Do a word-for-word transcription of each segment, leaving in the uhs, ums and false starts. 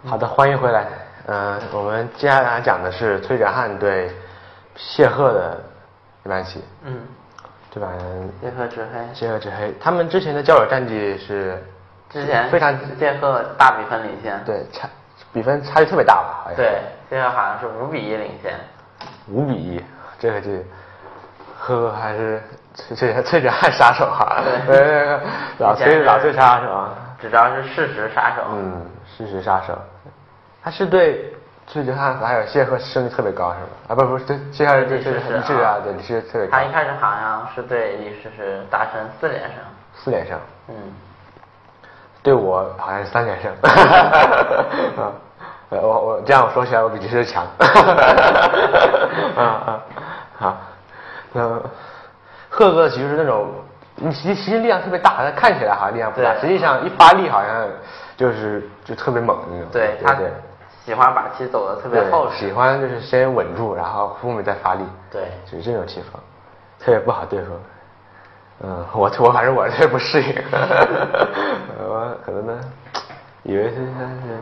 好的，欢迎回来。嗯、呃，我们接下来讲的是崔哲翰对谢赫的这盘棋。 嗯， 这盘谢赫执黑。 谢赫执黑，他们之前的交手战绩是之前非常谢赫大比分领先。 对，差比分差距特别大吧？好像对，谢赫好像是五比一领先。 五比一，这个这赫还是崔崔崔哲翰杀手哈。 对， 老崔老崔杀手啊。 只知道是事实杀手。 嗯，事实杀手。他是对崔哲翰还有谢赫胜率特别高是吧？啊，不不，对谢赫对对李世啊，对李世特别高。 他一开始好像是对李世石达成四连胜。 四连胜。 嗯。对我好像是三连胜。啊，我我这样我说起来我比李世石强。啊啊好，那赫哥其实是那种你其实其实力量特别大，他看起来好像力量不大，实际上一发力好像就是就特别猛那种。 对他喜欢把棋走的特别厚实， 喜欢就是先稳住，然后后面再发力。 对， 就是这种棋风，特别不好对付。嗯，我我反正我特别不适应。我可能呢，以为是像是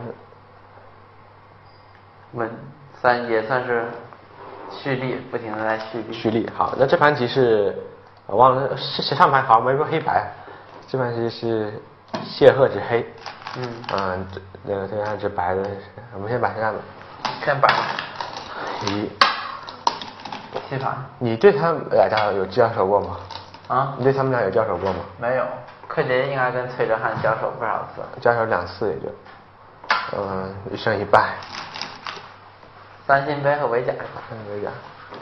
稳三也算是蓄力，不停的在蓄力。 蓄力好，那这盘棋是我忘了是上盘好像没说黑白，这盘棋是谢赫执黑。 嗯嗯，这那个这盘是白的，我们先把这样吧。 先白。 一。 七盘。 你对他们俩家有交手过吗？ 啊？ 你对他们俩有交手过吗？ 没有，柯洁应该跟崔哲翰交手不少次。 交手两次也就，嗯，一胜一败。 三星杯和围甲。 三星围甲。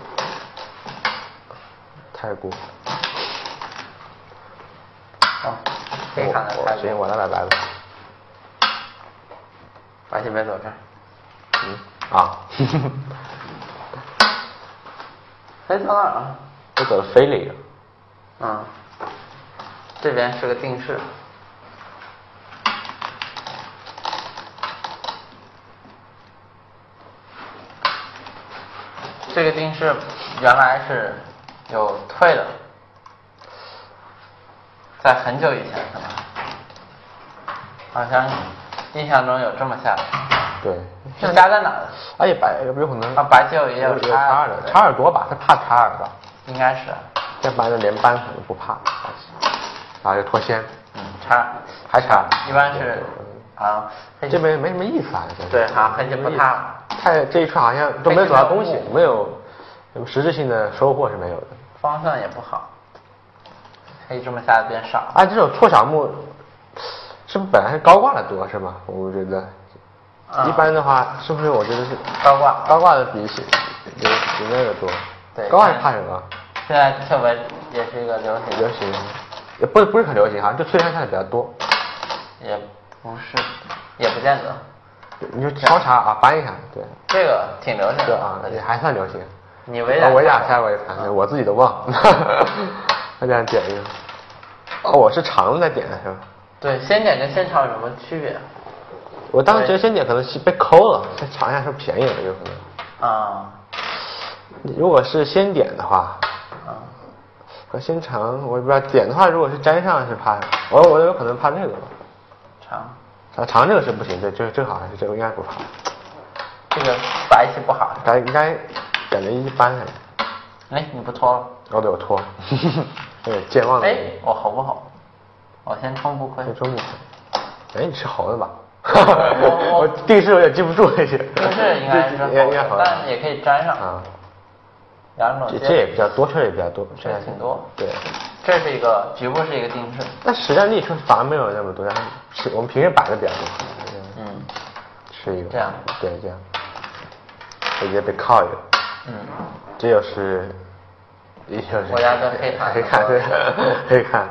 太古。 哦，可以看到太古。 行，我来摆白吧。 白星杯走这儿。 嗯啊。 黑走哪儿了？ 我走了飞了一个。 嗯。这边是个定式。这个定式原来是有退的，在很久以前可能，好像印象中有这么下的。 对。 是加在哪的？ 而且白有没有可能？ 啊，白棋也有查二的，查尔多吧，他怕查尔吧？ 应该是。 这白的连扳可能不怕，然后就脱先。 嗯，查还查。 一般是啊， 这边没什么意思啊， 对，好像黑棋不怕。 太这一串好像都没有走到东西，没有什么实质性的收获是没有的。 方向也不好，黑这么下的变少。 按这种错小目，是不是本来是高挂的多是吧？我觉得。一般的话，是不是我觉得是高挂高挂的比比比那个多？ 对， 高挂是怕什么？ 现在特别也是一个流行， 流行，也不不是很流行哈，就崔哲翰看的比较多。 也不是，也不见得。 你就超查啊，翻一下，对。 这个挺流行的。 对啊，也还算流行。 你围甲围甲下我也看，我自己都忘了。那这样点一个。哦，我是长的在点的是吧？ 对，先点跟先长有什么区别？ 我当时觉得先点可能是被抠了，再尝一下是便宜了有可能。啊。 如果是先点的话， 啊， 和先尝我也不知道点的话，如果是粘上是怕，我我有可能怕这个吧。 长。 啊，长这个是不行，对，这这好像是这个应该不怕。 这个白棋不好。 该应该点的一般还。 哎，你不脱了？ 哦，对，我脱。对，健忘了。 哎，我猴不猴？我先冲不亏。 先冲不亏。哎，你是猴子吧？我我定式有点记不住这些。 定式应该是应该好， 但也可以粘上啊。 两种。 这也比较多，这也比较多， 这挺多。 对。 这是一个局部是一个定式。 那实战力是反而没有那么多，然后是我们平时摆的比较多。 嗯。 是一个。 这样。 对，这样。直接被靠一个。 嗯。 这又是，又是。 国家队黑看。 黑看对，黑看。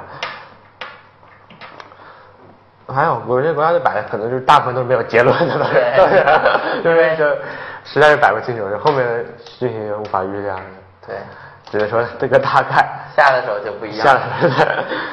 还有，我这国家队摆的可能就是大部分都没有结论的，都是，都是，就是就实在是摆不清楚，后面的事情无法预料。 对， 只能说这个大概。 下的时候就不一样。 下的时候，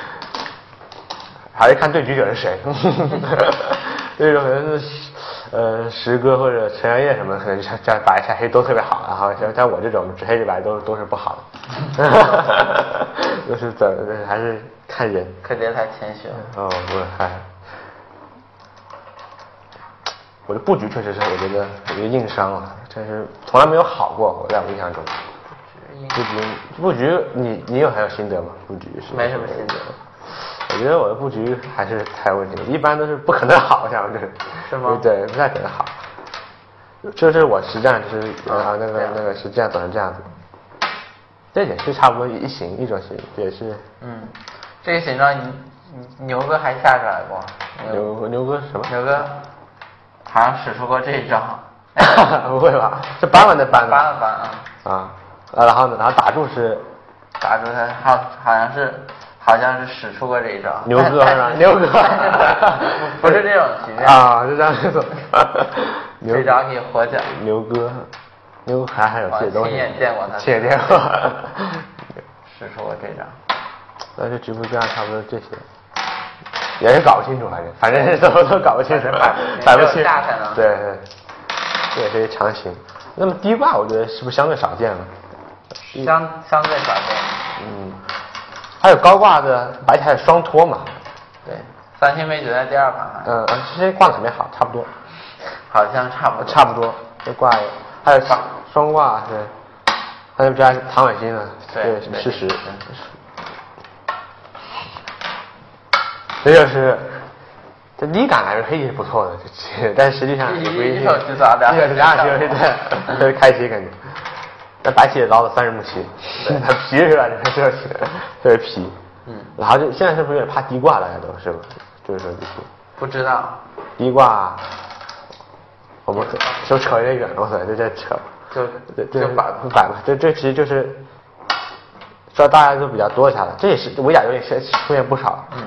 还是看对局者是谁。这种可能是呃石哥或者陈阳烨什么，可能这样摆一下黑都特别好，然后像像我这种只黑只白都都是不好的。就是怎还是看人。 柯洁太谦虚了。 哦，不是还。 我的布局确实是我觉得有一个硬伤了，但是从来没有好过，我在我印象中。布局布局，你你有很有心得吗？布局是没什么心得。 我觉得我的布局还是太有问题了，一般都是不可能好，这样就是。 是吗？ 对，不太可能好。这是我实战，就是啊那个那个实战总是这样子。这也是差不多一型一种型，也是。 嗯，这个形状你你牛哥还下出来过。 牛牛哥什么？ 牛哥好像使出过这一招。 不会吧？是扳完的扳。 扳了扳啊。 啊，然后呢？然后打住是。 打住他，好好像是好像是使出过这一招。 牛哥是吧？牛哥。 不是这种局面。 啊，是这样子。 这招可以活脚。 牛哥，牛哥还还有这些东西。 亲眼见过他。 亲眼见过。 使出过这招。 那这局部这样差不多这些。也是搞不清楚，反正反正是都都搞不清楚，摆不清。对对，这也是一长形。那么低挂，我觉得是不是相对少见了？ 相相对少见。 嗯，还有高挂的白棋还有双托嘛？ 对，三星杯就在第二盘。 嗯嗯，这些挂哪边好？差不多。 好像差不多。 差不多，这挂还有双双挂对，还有加唐伟新的，对，事实。这就是这第一感还是黑棋是不错的，但实际上也不一定。一手去抓的， 一手去抓的，对对，这是开棋感觉。那白棋也捞了三十目棋，它皮是吧？这是这是皮。嗯。然后就现在是不是有点怕低挂，大家都是吧？就是说这些。 不知道。 低挂，我们就扯有点远了，我操，这在扯。 就就摆摆吧，这这其实就是说大家都比较多一下的，这也是围甲有点出现不少。嗯。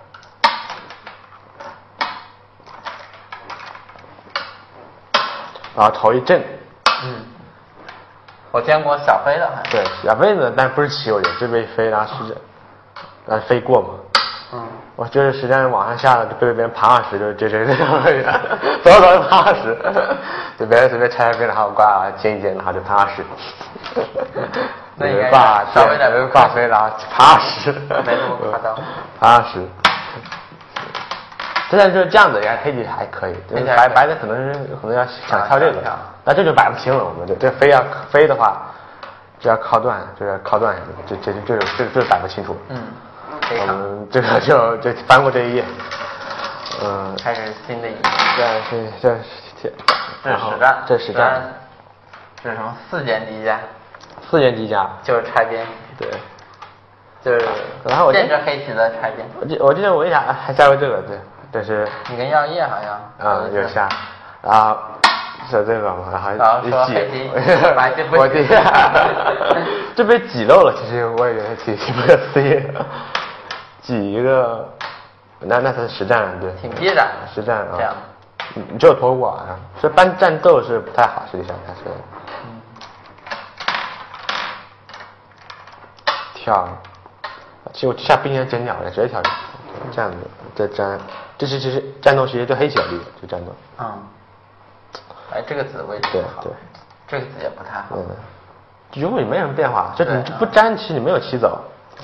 然后头一震， 嗯，我见过小飞的， 对，小飞的，但不是棋有点，这被飞，然后是，然后飞过嘛，嗯，我就是实际上往上下了，就被别人爬二十，就就这这种，走着走着爬二十，就别人随便拆拆飞，然后挂尖一尖，然后就爬二十， 那应该挂稍微点挂飞，然后爬二十， 没那么夸张， 爬二十。现在就是这样子，人家黑棋还可以，白白的可能是可能要想跳这个，那这就摆不清了。我们这这飞要飞的话，这要靠断，这要靠断，这这这这这这摆不清楚。 嗯， 我们这个就就翻过这一页，嗯， 开始新的一页。 这是这这是实战， 这是实战， 这是什么？四间低加， 四间低加就是拆边， 对， 就是然后我限制黑棋的拆边。 我记我记得我一下还下过这个，对。这是你跟药业好像啊、嗯、有下，然后是这个嘛，然后一挤，我这这被挤漏了，其实我也觉得挺挺不可思议的，挤一个，那那才是实战对， 挺激战， 实战啊， 这样， 你只有脱过啊，所以搬战斗是不太好，实际上它是，嗯，跳，其实我下兵线剪鸟了，直接跳着。这样子再粘，这是其实战斗其实对黑棋有利的，就战斗。 嗯。哎，这个子位置不好。对对。这个子也不太好。嗯。 局部也没什么变化，就你不粘，其实你没有棋走。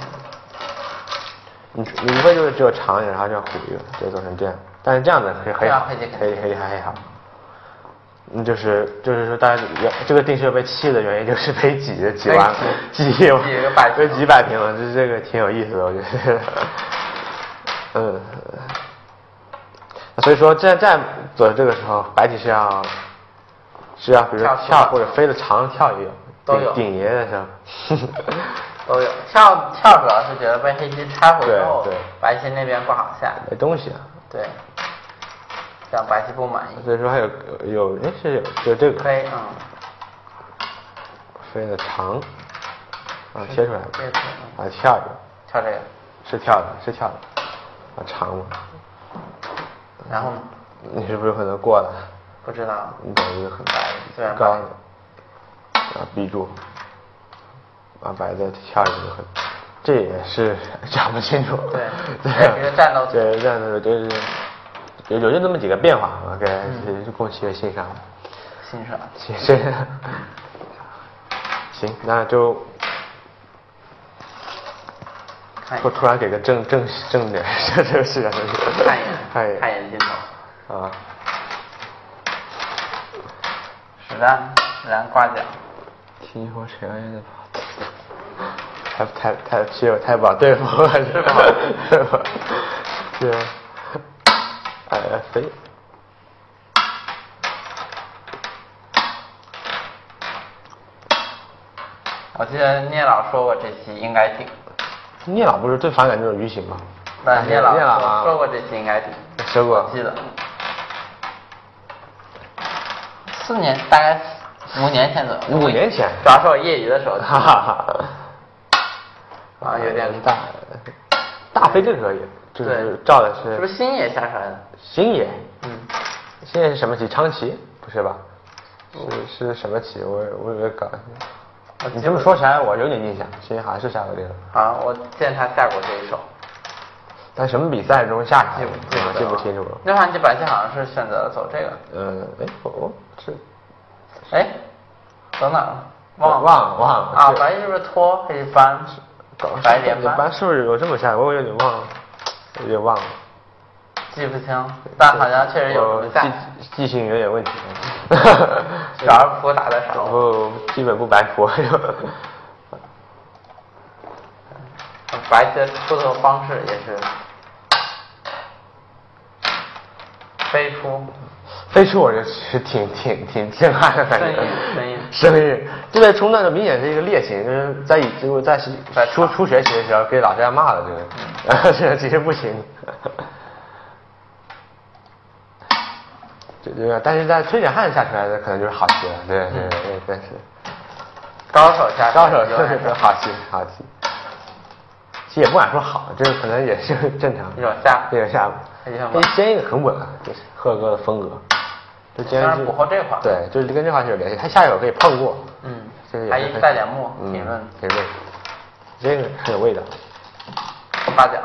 你你无非就是只有长一点，然后这样虎一个，就做成这样。但是这样子可以黑好，可以可以还黑好。嗯，就是就是说，大家这个定式被弃的原因就是被挤的挤完挤挤个摆被挤摆平了，这这个挺有意思的，我觉得。嗯，所以说这在走这个时候，白棋是要是要比如说跳或者飞的长跳也有， 都有顶爷的时候都有。跳跳主要是觉得被黑棋拆回之后， 对对， 白棋那边不好下， 没东西啊。 对，这样白棋不满意。 所以说还有有哎是有就这个飞嗯， 飞的长啊切出来了，啊跳一个， 跳这个是跳的，是跳的。啊长嘛， 然后呢？ 你是不是可能过了？ 不知道。 你等一个很白高的，啊逼住，啊白的跳一个很，这也是讲不清楚。 对，对，一个战斗。 对，战斗就是有有就这么几个变化 ，OK， 是供企业欣赏。 欣赏。 行行，行，那就。不突然给个正正正点，这这个是啊， 看一眼， 看一眼， 看一眼镜头啊。 战，然挂角。 提火谁要也得跑，太太太皮友太不好对付了，是吧？是吧？是。哎呀，飞。 我记得聂老说过这棋应该顶。 聂老不是最反感这种鱼形吗？ 但聂老说、 啊、 说过这棋应该顶。 说过。 我记得。四年，大概五年前左右。 五年前。 主要是我业余的时候。 哈哈哈。 啊，有点大，大飞这可以，就是照的是。 是不是星野下出来的？ 星野。 嗯。 星野是什么棋？昌棋？不是吧？是是什么棋？我我有点搞。你这么说起来，我有点印象，星野好像是下过这个。 啊，我见他下过这一手。 在什么比赛中下棋？ 记不记不清楚了。 那盘棋本来好像是选择了走这个。 嗯，哎，我是。 哎，走哪了？忘忘了忘了。 啊，白是不是拖还是扳？白连扳。 扳是不是有这么下？我有点忘了，有点忘了。 记不清，但好像确实有这么下。 记记性有点问题。 主要是扑打的少。 不，基本不白扑。 白棋的出头方式也是飞出。 飞出我觉得其实挺挺挺震撼的感觉。 声音声音声音，这个冲段就明显是一个劣行，就是在以就是在初初学习的时候给老师家骂了这个，然后这个其实不行。对对，但是在崔显汉下出来的可能就是好棋了，对对对对，但是高手下高手就是好棋好棋，其实也不敢说好，这个可能也是正常。 一种下， 这个下，这尖一个很稳啊，就是贺哥的风格。这尖是捕获这块， 对，就是跟这块是有联系，他下一手可以碰过， 嗯， 这个也还一带点目评论评论，这个很有味道。 挂角。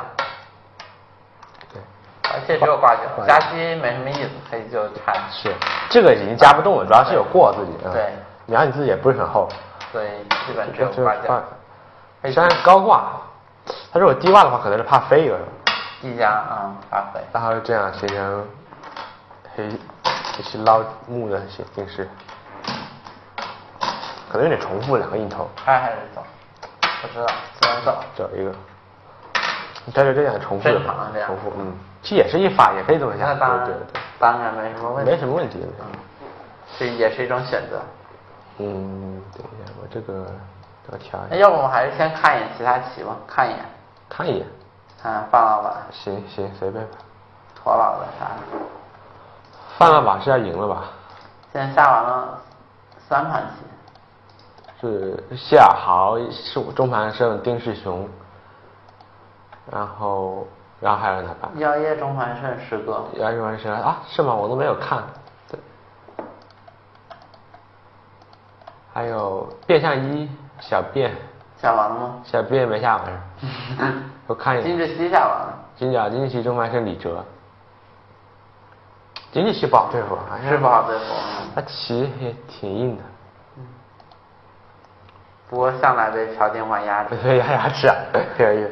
而且只有挂角，夹击没什么意思，黑就差。 是，这个已经夹不动了，主要是有过自己。 对， 然后你自己也不是很厚。 对，基本只有挂角。 虽然高挂，他如果低挂的话，可能是怕飞一个。 低加啊，怕飞。 然后这样形成黑一起捞木的形形式，可能有点重复两个印头。 开还是走？不知道，只能走。 走一个。但是这样重复的，重复，嗯，其实也是一法，也可以这么下， 那当然， 对对， 当然没什么问题， 没什么问题， 嗯，这也是一种选择。 嗯，等一下，我这个要调一下。 那要不我们还是先看一眼其他棋吧，看一眼。 看一眼。 看范老板。 行行，随便吧。 驼老的啥的。 范老板是要赢了吧？ 现在下完了三盘棋。 是谢尔豪是中盘胜丁世雄。然后，然后还有哪盘？ 药业中盘胜十个。 药业中盘胜啊？是吗？我都没有看。对。还有变相一小变。 下完了吗？ 小变没下完。我看一眼。 金志熙下完了。 金角金志熙中盘胜李哲。金志熙不好对付， 是不好对付。 他棋也挺硬的。 嗯。不过向来被朴定焕压着。 被压牙齿啊，可以。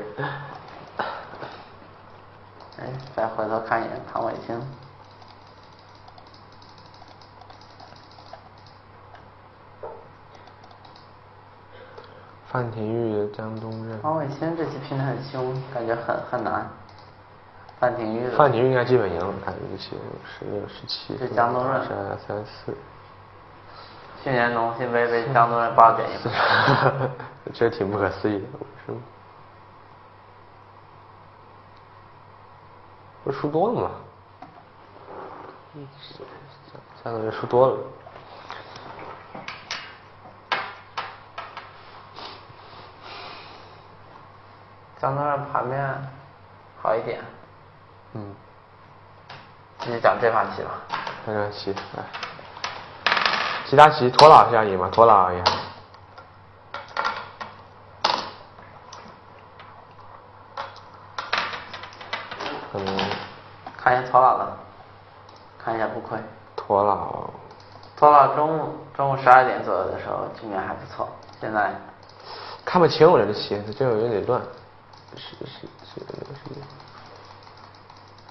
哎，再回头看一眼唐伟清。 范廷玉、江东任。 唐伟清这棋拼得很凶，感觉很很难。范廷玉。 范廷玉应该基本赢了，看这个棋十六、十七。 是江东任。 十二、三四。 去年农信杯被江东任爆点一分。 这挺不可思议的，是吗？不是输多了吗？下个月输多了。 江东任盘面好一点。 嗯。 继续讲这盘棋吧。 这盘棋，来。其他棋，驼老是要赢吗？驼老要赢。可能看一下驼老的，看一下不亏。 驼老， 驼老中午中午十二点左右的时候局面还不错，现在看不清我这个棋，这个有点乱。是是是是，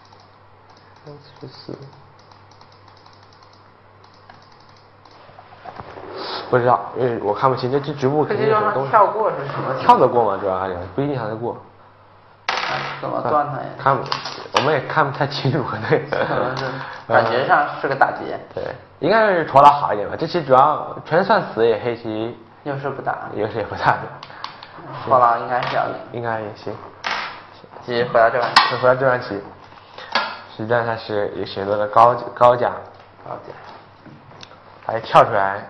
三十四。 不知道，因为我看不清这这局部肯定是什么东西。 跳过是什么？ 跳得过吗？主要还是不一定跳得过。 怎么断它呀？ 看，我们也看不太清楚，对。 可能是感觉上是个打劫。 对，应该是陀螺好一点吧。这期主要全算死也黑棋优势不大， 优势也不大的。 陀螺应该是要赢， 应该也行。 继续回到这盘棋， 回到这盘棋，实际上它是也选择了高高甲， 高甲， 还跳出来，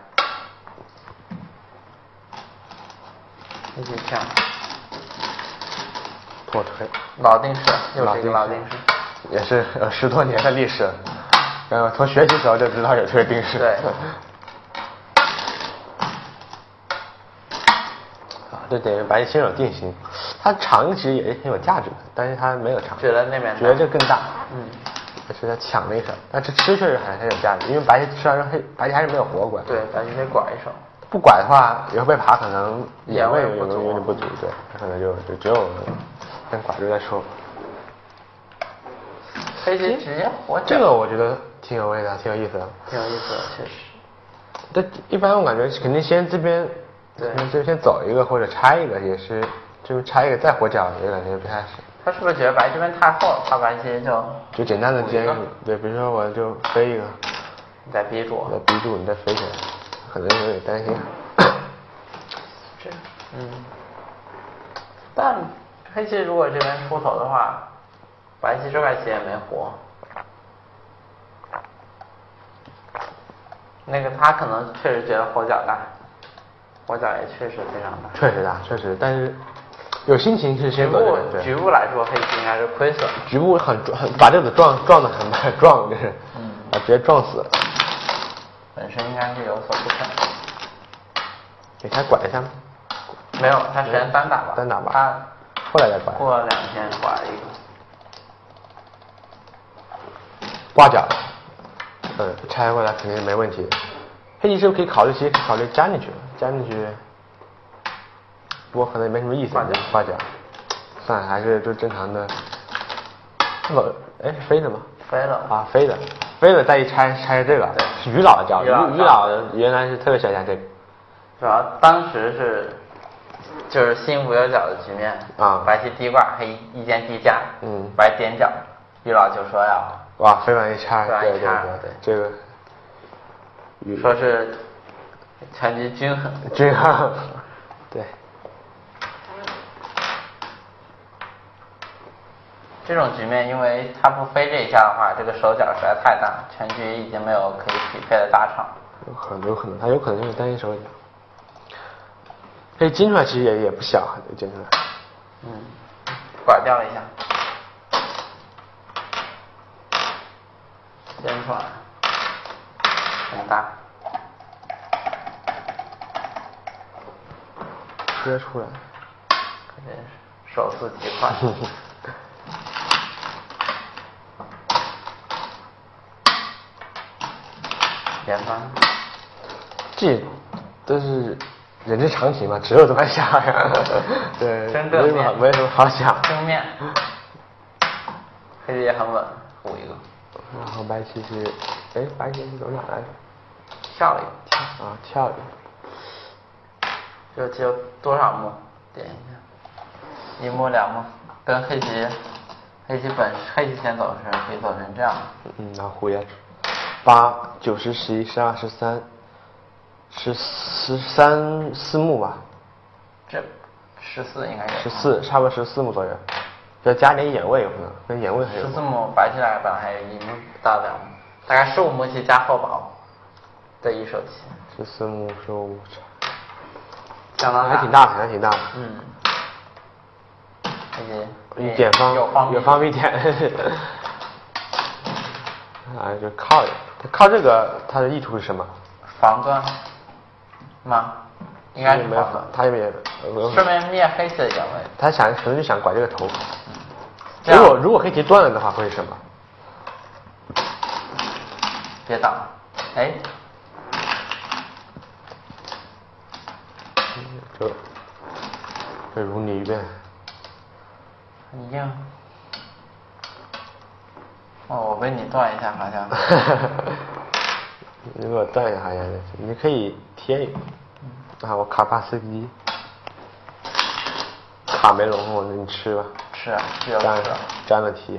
一起跳。 破腿， 老定式，又是一个老定式， 也是呃十多年的历史，呃，从学习时候就知道有这个定式。 对。 啊，这等于白棋先有定型，它长其实也挺有价值的，但是它没有长， 觉得那边觉得这更大。 嗯。 而且它抢了一手，但这吃确实还很有价值，因为白棋吃完之后黑，白棋还是没有活过来。 对，白棋得拐一手。 不拐的话，以后被爬可能眼位有不足有点不足，对，可能就就只有先拐住再说。 黑棋直接活这个我觉得挺有味道，挺有意思的。 挺有意思的，确实。 这一般我感觉肯定先这边， 对， 就先走一个或者拆一个，也是这边拆一个再活角，也感觉不太是。 他是不是觉得白这边太厚了，怕白棋就就简单的接，对，比如说我就飞一个， 你再逼住我， 再逼住你再飞起来，可能有点担心。 这，嗯，但黑棋如果这边出头的话，白棋这块棋也没活。那个他可能确实觉得活角大，活角也确实非常大。 确实大，确实，但是有心情是先局走这部个，对。 局部来说，黑棋应该是亏损。 局部很很把这个撞撞的很很撞，就是， 嗯， 把直接撞死了。 本身应该是有所不成。 给他拐一下吗？ 没有，他先单打吧。 单打吧。 他后来再拐。 过两天拐了一个。 挂角，嗯，拆过来肯定是没问题的。黑棋是不是可以考虑，其实可以考虑加进去，加进去，不过可能也没什么意思。 挂角， 挂角，算了，还是就正常的。这么，哎，飞的吗？ 飞了。 啊，飞的，飞了再一拆拆这个，是于老的招，于于老原来是特别喜欢这个。 主要当时是就是心无有角的局面啊， 白棋低挂，黑一间低加， 嗯， 白点角，于老就说要哇，飞完一拆， 飞完一拆， 对对对，这个说是全局均衡， 均衡，对。 这种局面，因为他不飞这一下的话，这个手脚实在太大，全局已经没有可以匹配的大场。 有可能，有可能，他有可能就是单一手脚。这金出来其实也也不小，这金出来。 嗯，拐掉一下，尖出来，很大， 接出来， 肯定是手速极快。连翻， 这都是人之常情嘛，只有这么想呀。对， 真正没什么没什么好想。 正面，黑棋也很稳，补一个。 然后白棋是，哎，白棋是走哪来着？ 跳了一个。 跳啊，跳一个。 这棋有多少目？点一下，一目两目，跟黑棋，黑棋本黑棋先走是可以走成这样。 嗯，然后胡也。八九十十一十二十三十十三四目吧， 这十四应该有十四，差不多十四目左右，要加点眼位有可能，跟眼位还有。 十四目白棋来本来还有一目到两目，大概十五目棋加后保的一手棋。 十四目十五目， 相当还挺大的，还挺大的。 嗯。黑棋点方有方有方便点。啊，就靠着，靠这个，它的意图是什么？ 防断吗？应该是没有防断。 他也没有。 顺便灭黑棋的眼位。 他想可能就想拐这个头。 嗯、 如果如果黑棋断了的话，会是什么？ 别挡，哎。 就就如你一遍。 很硬。哦，我被你断一下好像。 你给我断一下好像是，你可以贴一个。啊，我卡帕斯基，卡梅隆，我你吃吧。 吃啊，比较吃沾啊。 沾了题。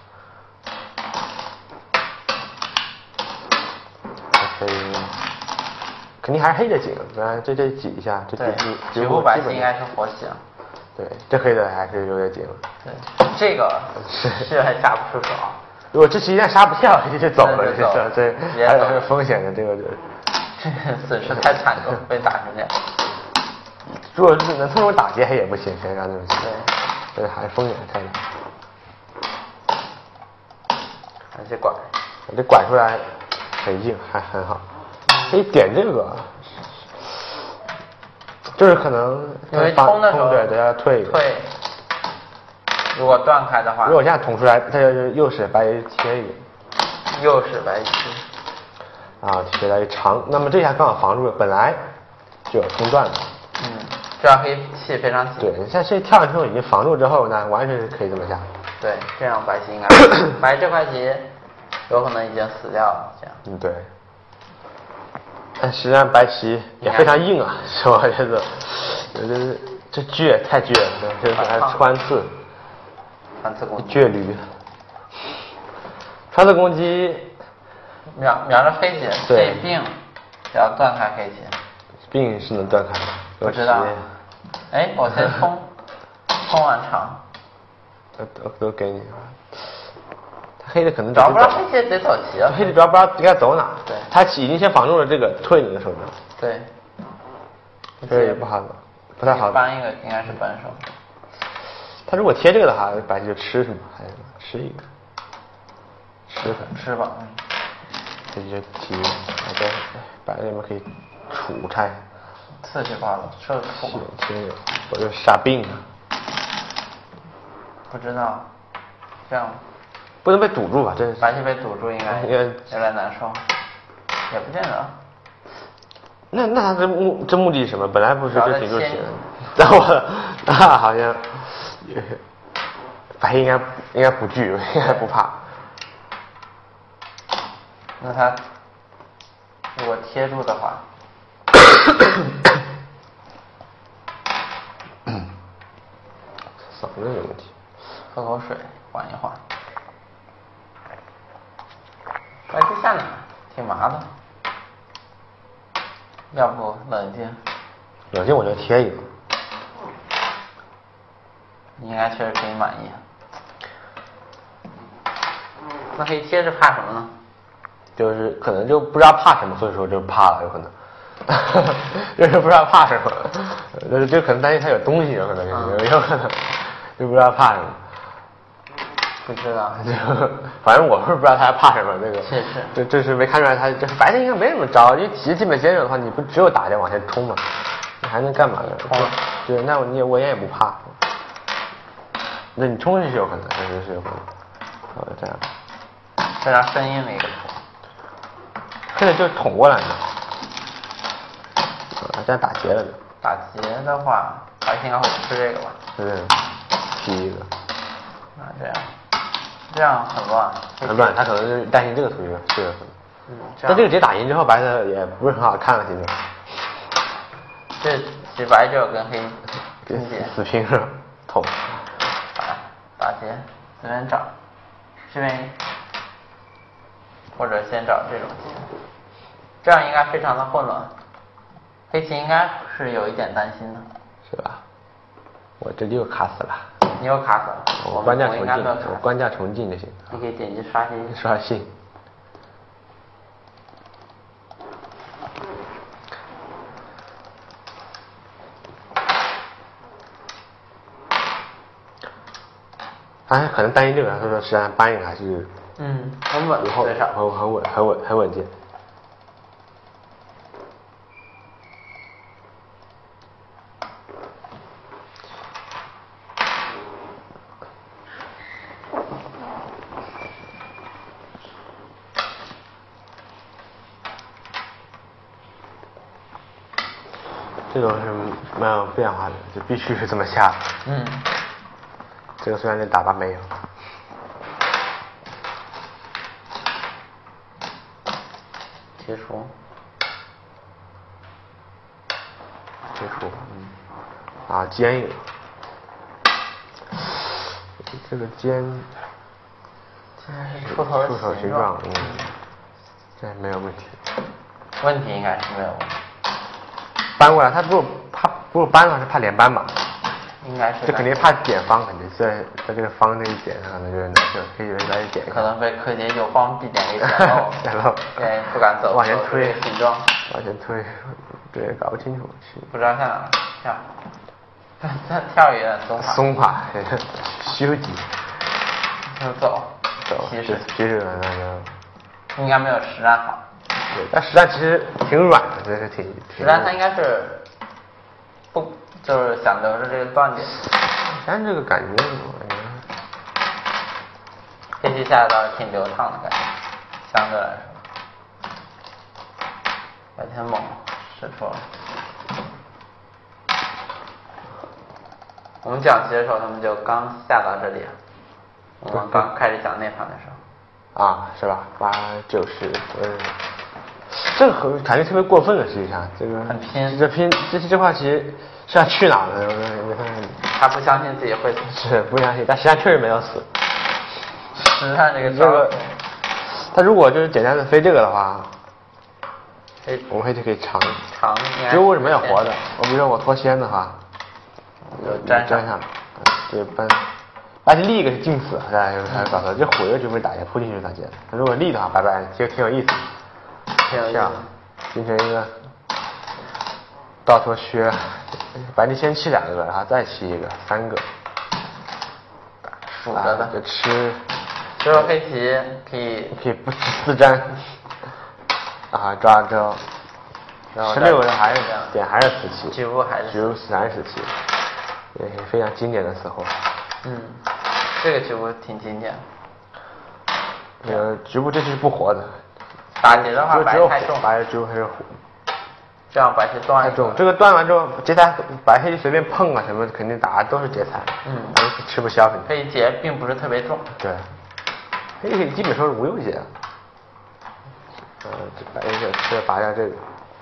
可以，肯定还是黑的紧，不然这这挤一下，这对， 局局部白棋应该是活棋啊。 对，这黑的还是有点紧了。 对，这个是还下不出手。 如果这棋一旦杀不下，这就走了， 这这这还是风险的，这个这损失太惨重，被打成这样。 如果是能从中打劫黑也不行，先让这种棋。 对， 这还是风险太大。 而且拐， 这拐出来很硬，还很好。可以点这个，就是可能因为冲的时候对，等下退一个。 退。如果断开的话， 如果这样捅出来，它就是右使白贴一个。 右使白棋。 啊，贴了一长，那么这下刚好防住了，本来就有冲断的。 嗯，这样黑气非常紧。 对，你像这跳上之后已经防住之后，那完全是可以这么下。 对，这样白棋应该，白这块棋有可能已经死掉了，这样。 嗯，对。但实际上白棋也非常硬啊，是吧？这个，这这倔太倔了，这这还穿刺。 穿刺攻击。 倔驴。穿刺攻击。 瞄瞄着黑棋，这一并，只要断开黑棋。 并是能断开的。 不知道。哎，我先冲，冲完长。 都都都给你。他黑的可能主要不知道黑棋得走棋了。 黑的主要不知道应该走哪。 对。 他已经先防住了这个退你的手段。 对。 这也不好走，不太好走。 搬一个应该是扳手。 他如果贴这个的话，白棋就吃什么？还是吃一个。吃它。 吃吧。嗯。 这就提，好的，白的你们可以杵开。 刺激挂了，射土。 贴有，我就傻病啊。 不知道，这样。 不能被堵住吧？这白棋被堵住应该有点难受，也不见得。 那那他这目这目的是什么？本来不是就挺住棋的， 然后我那好像白应该应该不惧，应该不怕。 那他如果贴住的话， 嗓子有问题， 喝口水缓一缓。白棋下哪？挺麻的。要不冷静？ 冷静我就贴一个。 你应该确实可以满意。那可以贴着怕什么呢？ 就是可能就不知道怕什么，所以说就怕了，有可能，就是不知道怕什么，就是就可能担心他有东西，有可能有有可能就不知道怕什么。 不知道。 就反正我是不知道他怕什么，这个是是。 这这是没看出来他这白天应该没什么招，因为棋基本先生的话，你不只有打架往前冲嘛，你还能干嘛呢？ 冲。 对，那我你也我也不怕。那你冲进去有可能，确实是有可能。好，这样。 非常生硬的一个。 现在就是捅过来的，啊，这样打劫了就。 打劫的话，白棋应该会吃这个吧？ 是，第一个。 啊，这样，这样很乱。 很乱，他可能是担心这个图形，是有可能。 嗯。 但这个直接打赢之后，白色也不是很好看了，现在。 这其实白就跟黑拼劫。 死拼了，捅。 打打劫，随便找，这边。或者先找这种棋，这样应该非常的混乱，黑棋应该是有一点担心的， 是吧？我这里又卡死了。 你又卡死了。 我关键重进，我关键重进就行。 你可以点击刷新。 刷新。他可能担心这个，他说实际上搬一个还是。 嗯，很稳， 很很很稳，很稳，很稳健。这种是没有变化的，就必须是这么下。 嗯。 这个虽然这打法没有。 切除， 切除，嗯，啊，尖一个，这个尖， 出头出头形状，嗯，这没有问题。 问题应该是没有问题。 搬过来，他不怕不是搬了，是怕连扳嘛？ 应该是。 这肯定怕点方，肯定在在这个方这一点上，那就是难受，可以来点一下。 可能被柯洁右方必点给点漏， 点漏， 对，不敢走， 往前推形状， 往前推，对，搞不清楚， 不知道向哪跳，他跳有点松垮， 松垮，修己， 就走， 走， 其实其实那个应该没有实战好。 对，但实战其实挺软的，这是挺。 实战它应该是不就是想留着这个断点。 但这个感觉，我感觉黑棋下一道挺流畅的感觉，相对来说，有点猛，使出了。我们讲棋的时候，他们就刚下到这里，我们刚开始讲那盘的时候。啊，是吧？八九十，嗯。这个很感觉特别过分了，实际上这个很拼， 这拼这这话其实是要去哪儿的？你看， 他不相信自己会死， 是不相信，但实际上确实没有死。 实战这个这个，他如果就是简单的飞这个的话，我们黑棋可以长长， 植物是没有活的。我比如说我脱先的话， 就粘粘上，对搬，而且立一个是近死，大家还搞错，这虎一个就不是打劫，扑进去是打劫。他如果立的话，拜拜，其实挺有意思。像形成一个倒脱靴，白棋先吃两个，然后再吃一个，三个， 数着的就吃。 最后黑棋可以可以不吃四粘，啊抓之后，十六个人还是点还是死棋， 局部还是局部自然死棋，也是非常经典的死活。 嗯，这个局部挺经典。 呃，局部这是不活的。 打劫的话，白太重， 白局部还是虎， 这样白棋断太重。这个断完之后，劫财白黑随便碰啊什么，肯定打都是劫财， 嗯， 吃不消。 黑劫并不是特别重， 对，黑棋基本说是无忧劫。呃，白棋吃拔掉这个，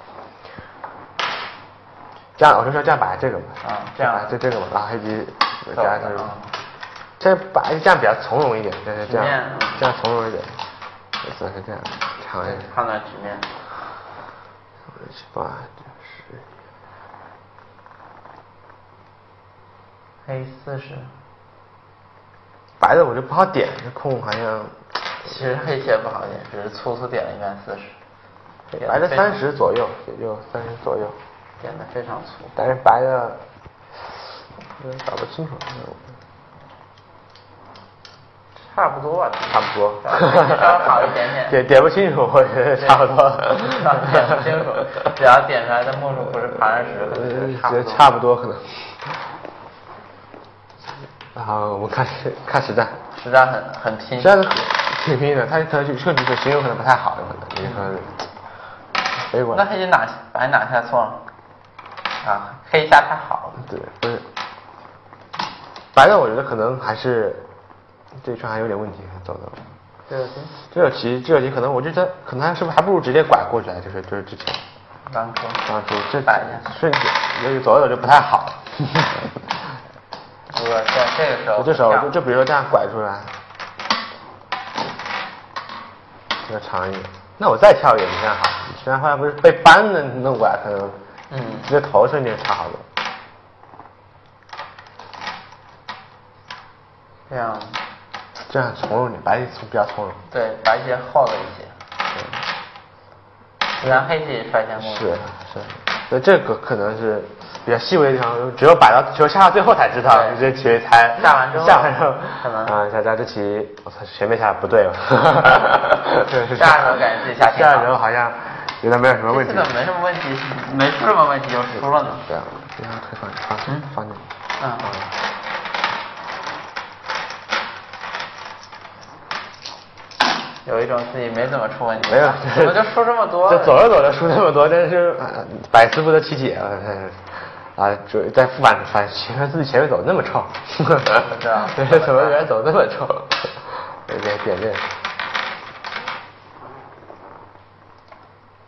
这样我就说这样摆这个嘛， 啊，这样就这个嘛，然后黑棋加这个，这摆这样比较从容一点，就是这样，这样从容一点，算是这样。 判断局面， 七八九十， 黑四十， 白的我就不好点，这空好像。 其实黑棋也不好点，只是粗粗点了一遍四十。 白的三十左右，也就三十左右， 点的非常粗。 但是白的，搞不清楚。 差不多吧， 差不多， 稍微好一点点。 点点不清楚，我觉得差不多。 点不清楚，只要点出来的目数不是旁人十，可能差不多。 差不多可能。然后我们看看实战， 实战很很拼， 实战挺拼的，他可能就确实是形容可能不太好，有可能你说飞过来。 那黑棋哪白哪下错了？啊，黑下太好了。 对，不是白的，我觉得可能还是。这一串还有点问题，走走。 这个棋， 这个棋，这个棋可能我觉得可能还是不是还不如直接拐过去，就是就是之前。 刚出。 刚出这摆一下。 顺有走走就不太好。 如果在这个时候。 这时候就就比如说这样拐出来，这个长一点，那我再跳一点这样好，这样后来不是被扳的弄过来，可能嗯直接头瞬间差好多。 这样。 这样从容点，白棋比较从容。 对，白棋厚了一些。虽然黑棋率先攻。 是是，所以这个可能是比较细微的地方，只有摆到球下到最后才知道，你这棋才下完之后， 下完之后可能啊，下下这棋，我操，前面下不对了。 下时候感觉自己下挺好。 下时候好像觉得没有什么问题。 这个没什么问题，没出什么问题就输了呢。 对啊，这样推放放嗯放进。 嗯。有一种自己没怎么出问题， 没有， 怎么就输这么多？ 就走着走着输这么多，真是百思不得其解啊！就在副板反前面自己前面走那么臭， 是啊， 对，怎么人走那么臭？有点点这。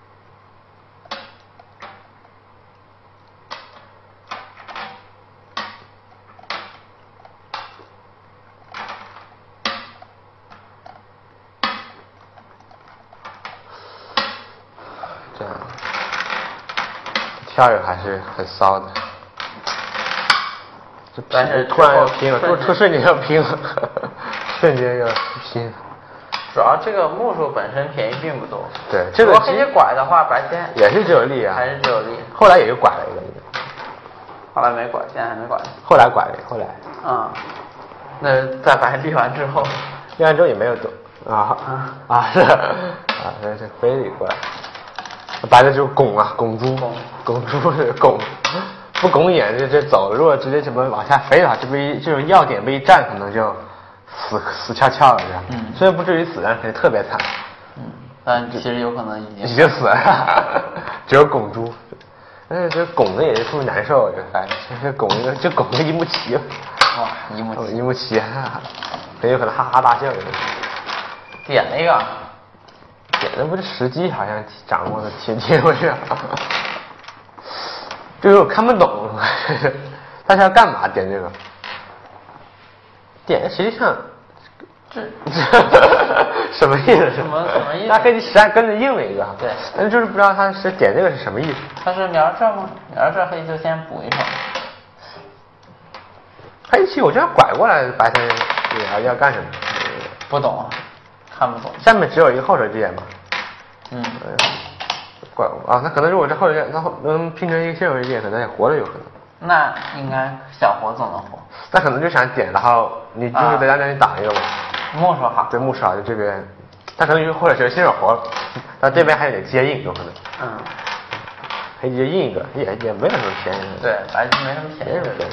这样，跳跃还是很骚的。 但是突然要拼了，突突瞬间要拼了，瞬间要拼。 主要这个木数本身便宜并不多。 对，这个如果黑棋拐的话，白棋也是只有力啊， 还是只有力。 后来也就拐了一个， 后来没拐，现在还没拐。 后来拐了，后来。 嗯，那在白立完之后， 立完之后也没有走啊啊是啊，这是飞了一过来，白的就拱啊，拱猪， 拱拱猪是拱，不拱眼就这走了。如果直接什么往下飞的话，这不一这种要点被一占，可能就死死翘翘了这样。 嗯， 虽然不至于死，但肯定特别惨。 嗯，但其实有可能已经已经死了，只有拱猪。但是这拱的也是特别难受，这反正这拱一个就拱个一目棋。 哇，一目棋， 一目棋，很有可能哈哈大笑。 点了一个， 点的不是时机，好像掌握的挺挺回事。这个我看不懂，他是要干嘛点这个？点实际上， 这什么意思？ 什么什么意思？ 他跟你实际上跟着应了一个， 对， 但是就是不知道他是点这个是什么意思。 他是瞄这吗？瞄这黑就先补一手。 黑棋我这样拐过来，白天要要干什么？ 不懂，看不懂。 下面只有一个后手键嘛。 嗯。 拐啊，那可能如果这后手键，那能拼成一个先手键，可能也活了有可能。 那应该小活总能活。 那可能就想点，然后你就是在那里打一个嘛。 木手好。 对，木手好，就这边，他可能或者是新手活，但这边还有点接应，有可能。 嗯。 黑棋硬一个，也也没有什么便宜。 对，白棋没什么便宜。 对。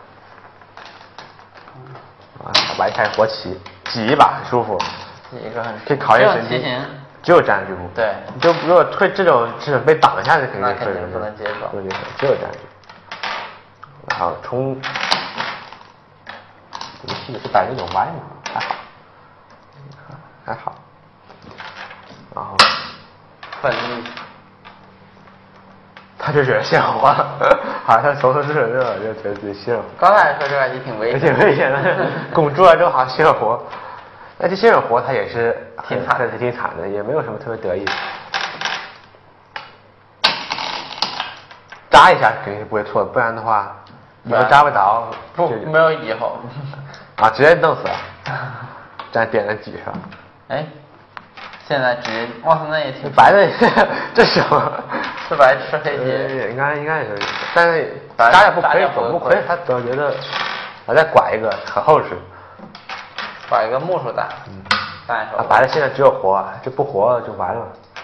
啊，白开活棋，挤一把很舒服， 挤一个很可以考验神经，只有占据步。 对， 就如果会这种这种被挡一下的，肯定肯定不能接受， 不能接受，只有占据。然后冲，你戏是摆那种歪嘛，还好，还好。然后奋力， 他就觉得先活了，好像从头至尾就觉得自己先活。 刚才说这个棋挺危险， 挺危险的，拱住了之后好像先活，而且先手活他也是挺惨的， 挺惨的，也没有什么特别得意。扎一下肯定是不会错的，不然的话以后扎不着， 不没有以后啊，直接弄死了，这样点了几是吧？ 哎，现在直接，哇塞，那也挺白的，这什么？ 是白吃黑棋， 应该应该是，但是扎也不亏，总不亏，他总觉得我再拐一个很厚实， 拐一个木手打， 嗯， 打一手。 白的现在只有活，这不活就完了。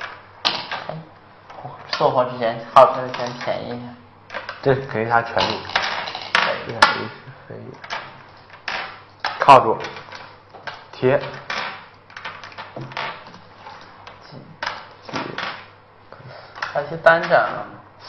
做活之前，号称先潜一下， 这肯定是他全力，飞飞，靠住，贴， 而且单斩了，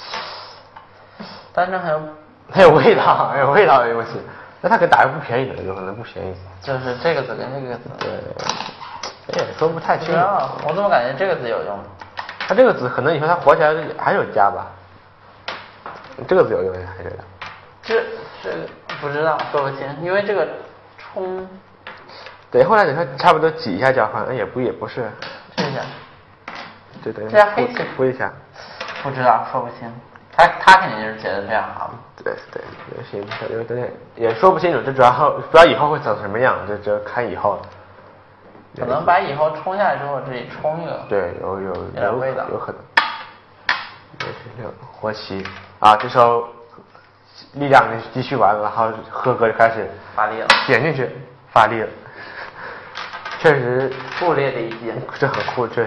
单斩还有还有味道，还有味道的游戏，那他可打的不便宜的，有可能不便宜。 就是这个字跟这个字， 对，也说不太清楚。 我怎么感觉这个字有用？ 他这个子可能以后他活起来还有加吧，这个子有用还是？ 这这个不知道，说不清，因为这个冲。 对，后来你看差不多挤一下交换，也不也不是。 这下。 对对。 这下黑棋扶一下。 不知道，说不清。他他肯定就是觉得这样好。 对对，有些有有点也说不清楚，这主要主要以后会长什么样，这这看以后。 可能把以后冲下来之后自己冲一个。 对，有有有点味道， 嗯有可能。也是六活棋啊，这时候力量继续完了，然后贺哥就开始发力了， 点进去发力了，确实酷烈的一击， 这很酷，确实。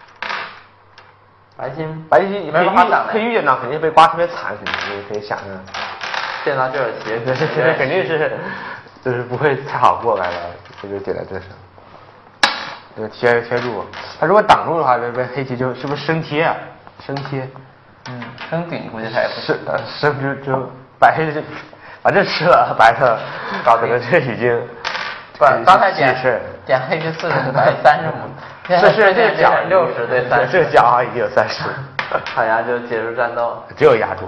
白金白金没办法挡， 可以预见到肯定被刮特别惨，肯定你可以想象。 见到这儿棋， 这这肯定是就是不会太好过来了，这就点在这上。这个贴贴住，他如果挡住的话，这边黑棋就是不是升贴啊？升贴， 嗯，升顶估计他也不是呃升就就白黑就把这吃了，白的搞得这已经不，刚才点点黑是四十，白三十五， 这是这个角六十对三十， 这个角啊已经有三十， 好像就结束战斗， 只有压住。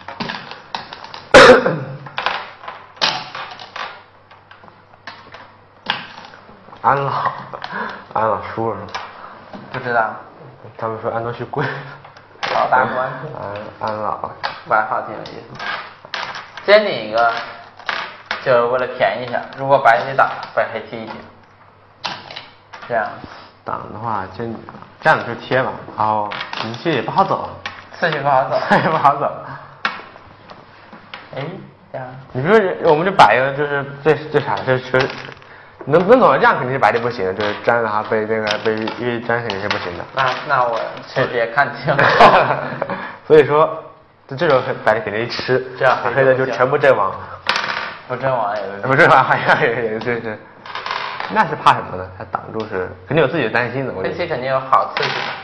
安老，安老输了， 不知道。 他们说安东旭跪， 老打官司。 安安老， 外号挺有意思。尖顶一个，就是为了便宜一下，如果白棋挡，被黑棋一顶，这样。 挡的话，尖这样就贴嘛，然后你这也不好走， 次序不好走， 也不好走。 哎，这样。 你比如说，我们就摆一个，就是最最傻的，就是能能走成这样，肯定是白的不行的，就是粘的话被那个被一粘肯定是不行的。 那那我确实也看清了。 所以说，就这种白的肯定一吃， 这样黑的就全部阵亡。 不阵亡也不阵亡，好像也也是是。那是怕什么呢？他挡住是肯定有自己的担心的。 黑棋肯定有好刺激的。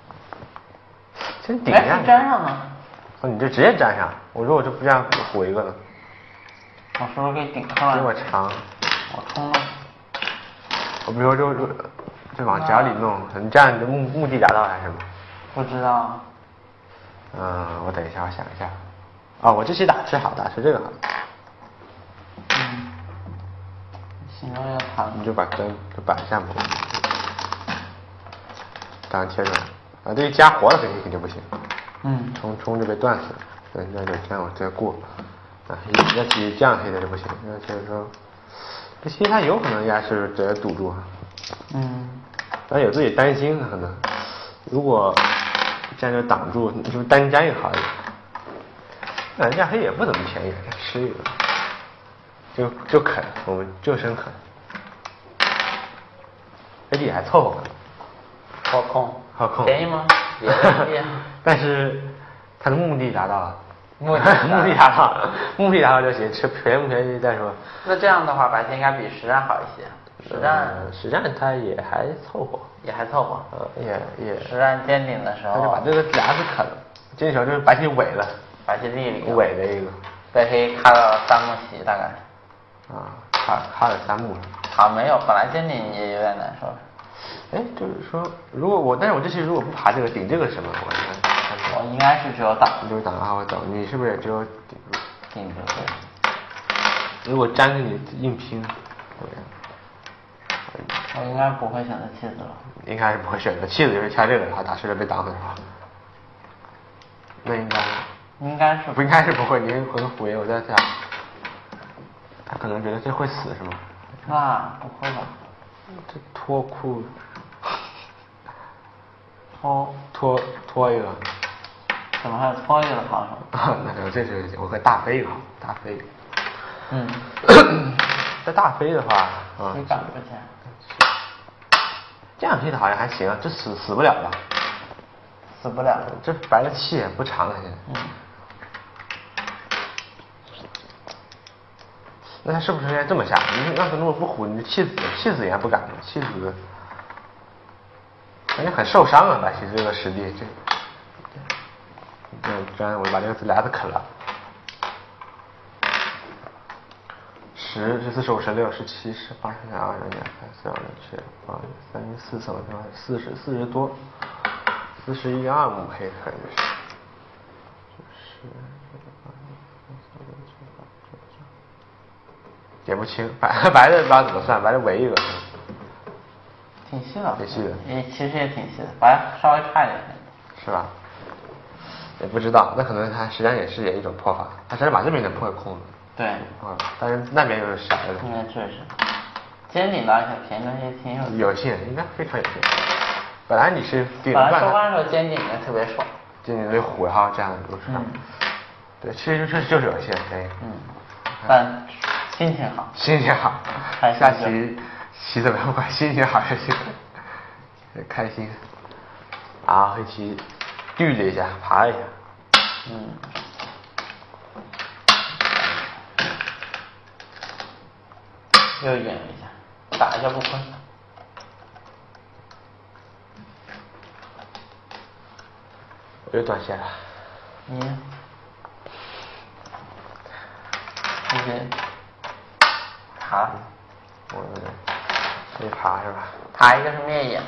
先顶一下。 哎，粘上了。 哦，你就直接粘上。我说我就不这样补一个了。 我是不是可以顶上来？ 这么长。 我冲了。 我比如说就就就往角里弄，你这样你的目目的达到还是什么？ 不知道。 嗯，我等一下，我想一下。哦，我这棋打是好，打是这个好。 嗯。形状要长。 你就把针就摆下嘛，这样贴上。啊，这一加活了肯定肯定不行。 嗯。 冲冲就被断死了，对，那就这样往这过。啊，要棋这样黑的就不行，那就是说，这棋它有可能压是直接堵住啊。 嗯。 但有自己担心可能，如果这样就挡住，你是不是单粘也好一点？那这样黑也不怎么便宜，吃一个，就就啃，我们就生啃，黑地还凑合。 好空。 好空。 便宜吗？也便宜。 但是它的目的达到了。 目的目的达到了，目的达到就行，吃便宜不便宜再说。 那这样的话，白棋应该比实战好一些。实战、 呃、实战它也还凑合， 也还凑合。 呃，也也。 实战尖顶的时候， 他就把这个夹子啃了，尖顶时候就是白棋尾了， 白棋立里尾的一个， 被黑卡到三目棋大概。 啊，卡卡了三目。 好，没有，本来尖顶也有点难受。 哎，就是说，如果我，但是我这棋如果不爬这个顶这个什么，我应该。 我应该是只有挡。 只有挡啊，我走，你是不是也只有顶住？ 顶住对。 如果粘着你硬拼，怎么样？ 我应该不会选择弃子了。 应该是不会选择弃子，就是掐这个的话，打碎了被挡死是吧？那应该。 应该是。 不应该是不会，你回个虎爷，我在想，他可能觉得这会死是吗？ 那不会吧？ 这脱裤。 脱脱脱一个。 怎么还有脱一个的好手？ 啊，那个这是我和大飞好，大飞。 嗯。 这大飞的话，啊， 你赶不起来。 这样黑的好像还行啊，这死死不了吧？ 死不了。 这白的气也不长了现在。 嗯。 那他是不是应该这么下？你要是如果不虎，你弃子弃子也不敢，弃子感觉很受伤啊，白棋这个实力这。嗯，这样我就把这个俩子啃了。十、十四、十五、十六、十七、十八、十九、二十、二十一、二十二、二十二、二十三、二十四、三十、四十、四十多，四十一二目黑可以是。点不清，白白的不知道怎么算，白的围一个。 挺细的。 挺细的。 也其实也挺细的，白稍微差一点。 是吧？也不知道，那可能他实际上也是也一种破法，他实际上把这边的破空了。 对。 啊，但是那边又是小的。 应该确实。尖顶的便宜东西挺有。 有限，应该非常有限。本来你是顶。 本来收官的时候尖顶应该特别爽。 尖顶对虎哈这样都是。嗯。对，其实确实就是有限，对。 嗯。但心情好。 心情好。下棋棋怎么不管心情好就行。开心。啊，黑棋绿了一下，爬了一下。 嗯。又演了一下，打一下不亏。 我又断线了。 你？这些爬。 我没爬是吧？ 爬一个是灭眼。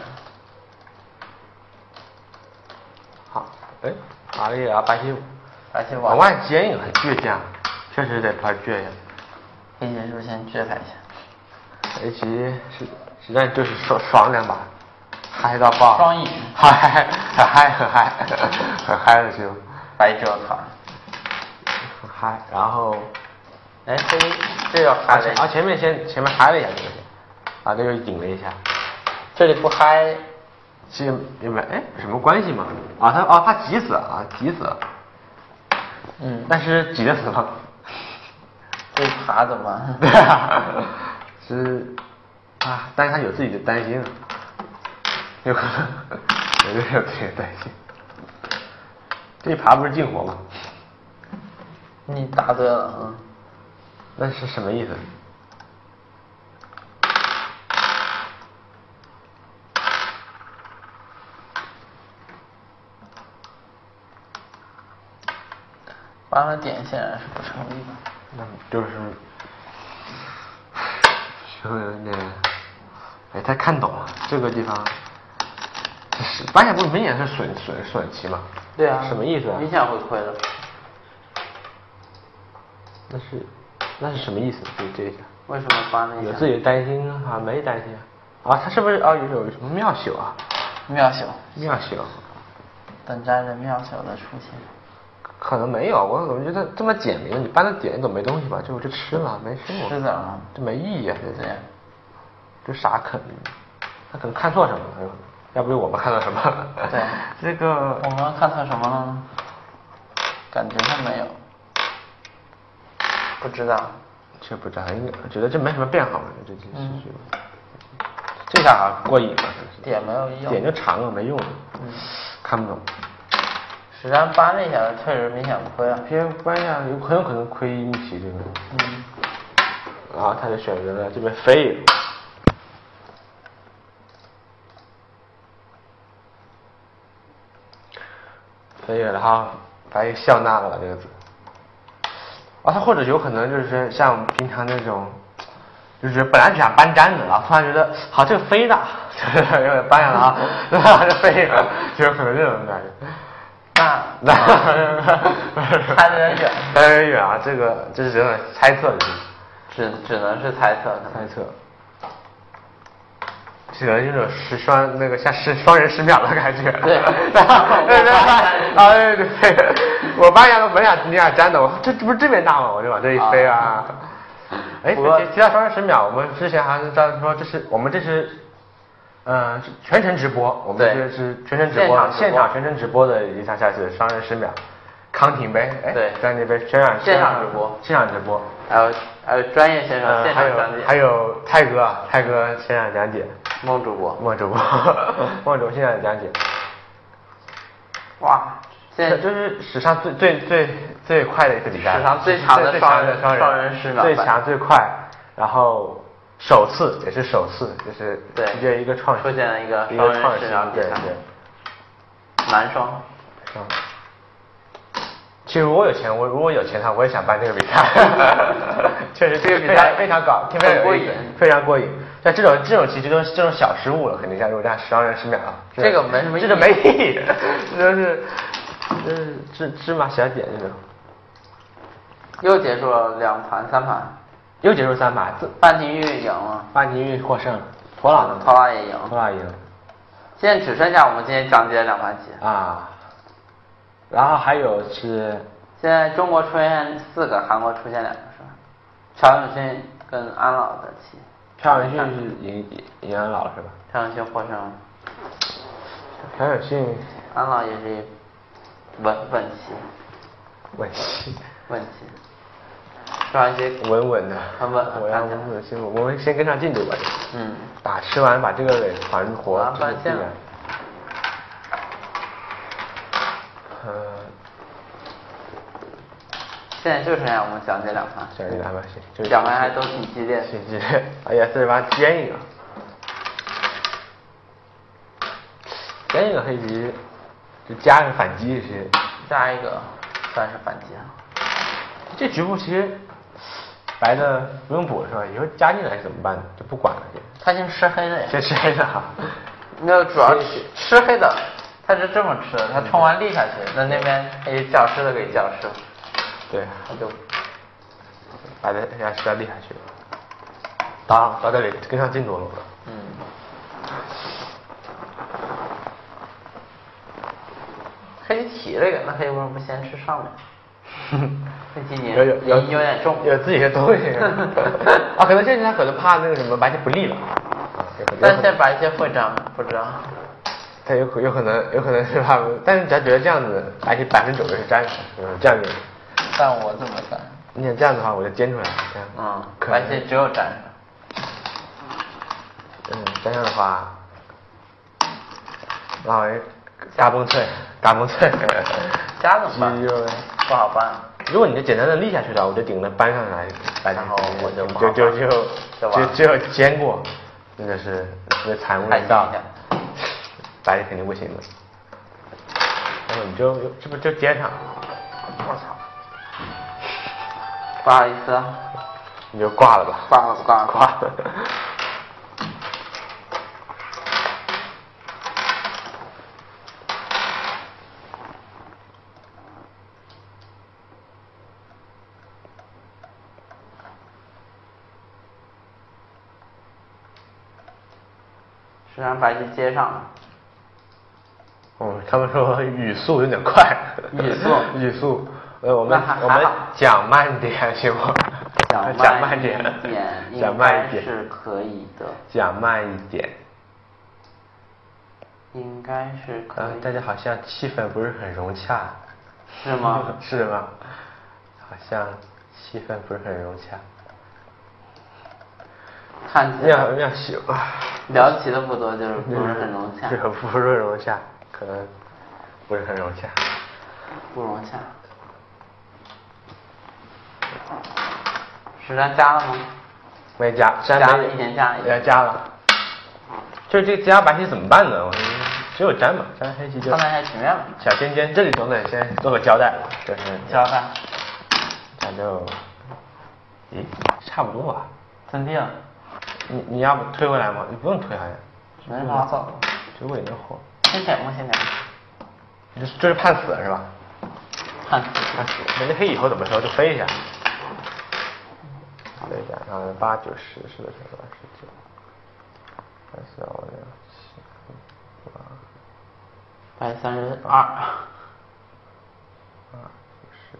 好，哎，爬了一个白棋， 白棋往外接应很倔强，确实得他倔一下。 黑棋是不是先倔他一下？ 黑棋是实际上就是爽爽两把。 嗨到爆， 双赢， 嗨嗨很嗨很嗨很嗨的就白折卡， 很嗨，然后哎这这要嗨了， 啊前面先前面嗨了一下这个，啊这个顶了一下， 这里不嗨， 其实有没有哎什么关系吗？啊他啊他急死了啊急死了， 嗯， 但是急得死了， 这爬怎么？ 对啊，是啊，但是他有自己的担心，有可能有的有自己的担心。这一爬不是进火吗？ 你答对了，嗯。 那是什么意思？ 扒了点显然是不成立的。 那就是有点，哎，他看懂了这个地方，是发现不明显是损损损棋嘛？ 对啊。 什么意思啊？ 明显会亏的。 那是那是什么意思？这这一下。 为什么扒那一下？ 有自己的担心啊？没担心啊？啊，他是不是啊有有什么妙手啊？ 妙手。 妙手。 等待着妙手的出现。 可能没有，我怎么觉得这么简明？你搬的点都没东西吧？就就吃了，没吃过。 吃怎么了？ 这没意义啊！这对。 这傻啃，他可能看错什么了，要不就我们看到什么了？ 对。 这个我们看错什么了呢？感觉他没有。不知道。 这不知道，应该觉得这没什么变好了，这件事嗯。 这下好过瘾了， 点没有用。 点就长了，没用。 嗯。 看不懂。 实战搬了一下，确实明显亏啊。 偏搬一下，有很有可能亏一棋这个。 嗯。 然后他就选择了这边飞。飞了，然后把一个笑纳了这个字。啊，他或者有可能就是像平常那种，就是本来只想搬粘的，然后突然觉得好这个飞的，有点搬下了啊，然后就飞了，就有可能这种感觉。 那猜得有点远， 猜得有点远啊！这个这是真的猜测， 只只能是猜测， 猜测。只能这种是双那个像是双人十秒的感觉。 对， 对对对啊对对对，我搬下都本想你俩粘的，我这这不是这边大吗？我就往这一飞啊。哎，提到双人十秒，我们之前还是在说这是我们这是。嗯，全程直播，我们这是全程直播，现场全程直播的一场赛事，双人十秒，康廷杯，哎， 对， 在那边现场现场直播， 现场直播， 还有还有专业选手现场讲解， 还有泰哥，泰哥现场讲解， 孟主播， 孟主播，孟主播现场讲解， 哇，现在就是史上最最最最快的一次比赛， 史上最长的双人双人十秒， 最强最快，然后。首次也是首次，就是直接一个创出现了一个一个创新， 对对，男双。 嗯，其实如果有钱，我如果有钱的话，我也想办这个比赛。确实，这个比赛非常搞，特别过瘾， 非常过瘾。像这种这种其实都是这种小失误了，肯定像如果这样双人十秒， 这个没什么意义， 这个没意义，这就是就是芝芝麻小点这种。 又结束了两盘三盘。 又结束三盘， 范廷钰赢了， 范廷钰获胜，托拉呢？ 托拉也赢， 托拉赢。 现在只剩下我们今天讲解的两盘棋啊，然后还有是现在中国出现四个，韩国出现两个是吧？朴永勋跟安老的棋， 朴永勋是赢赢安老了是吧？ 朴永勋获胜了， 朴永勋， 安老也是稳稳棋， 稳棋， 稳棋。抓一些稳稳的， 很稳， 我要稳稳的辛苦，我们先跟上进度吧。 嗯， 打吃完把这个给团活， 断线了。 呃， 现在就剩下我们讲解两盘， 讲解两盘行， 两盘还都挺激烈， 挺激烈。哎呀，这把尖一个，尖一个黑棋，就加个反击是， 加一个算是反击啊。 这局部其实白的不用补是吧？以后加进来怎么办呢？就不管了。 他先吃黑的呀。 先吃黑的哈。 没有，主要吃黑的，他是这么吃的，他冲完立下去，那那边诶搅湿的给搅湿。 对，他就白的要吃要立下去。到到这里跟上进度了。 嗯。 黑棋提这个，那黑为什么不先吃上面？黑棋你有有有有点重， 有自己的东西啊，可能这是他可能怕那个什么白棋不利了啊，有可能。 但现在白棋会这样吗？不知道。 他有可有可能有可能是怕，但是咱觉得这样子白棋百分之九十是粘死，嗯，这样子。 但我怎么算？ 你想这样的话，我就煎出来，这样。 嗯，白棋只有粘上。 嗯，这样的话，然后嘎嘣脆，嘎嘣脆， 加怎么办？不好办。 如果你就简单的立下去的，我就顶着搬上来，然后我就就就就就只有煎过，那就是那惨无人道，白棋肯定不行的。然后你就这不就煎上？我操！ 不好意思啊。 你就挂了吧。 挂了不挂了？ 挂了。 是让白棋接上了。 哦，他们说语速有点快。 语速， 语速，呃，我们我们讲慢点行吗？ 讲慢点， 讲慢一点是可以的。 讲慢一点。 应该是可以。 呃，大家好像气氛不是很融洽。 是吗？ 是吗？好像气氛不是很融洽。 看起来要要喜聊棋的不多，就是不是很融洽。 是不是融洽，可能不是很融洽。 不融洽。实战加了吗？ 没加， 加了一点加一点。 加了。就是这个加白棋怎么办呢？我只有粘嘛，粘黑棋就。 看看一下局面吧。 小尖尖，这里头呢先做个交代，就是交代。 咱就，咦，差不多吧。 真定。 你你要不推回来吗？你不用推好像。 没法走。 结果也能活。 先点吗？先点。 这这是判死是吧？ 判死。 判死。那这黑以后怎么说？就飞一下。飞一下，然后八九十十的乘二十九，三四幺六七八。 白三十二。 二十。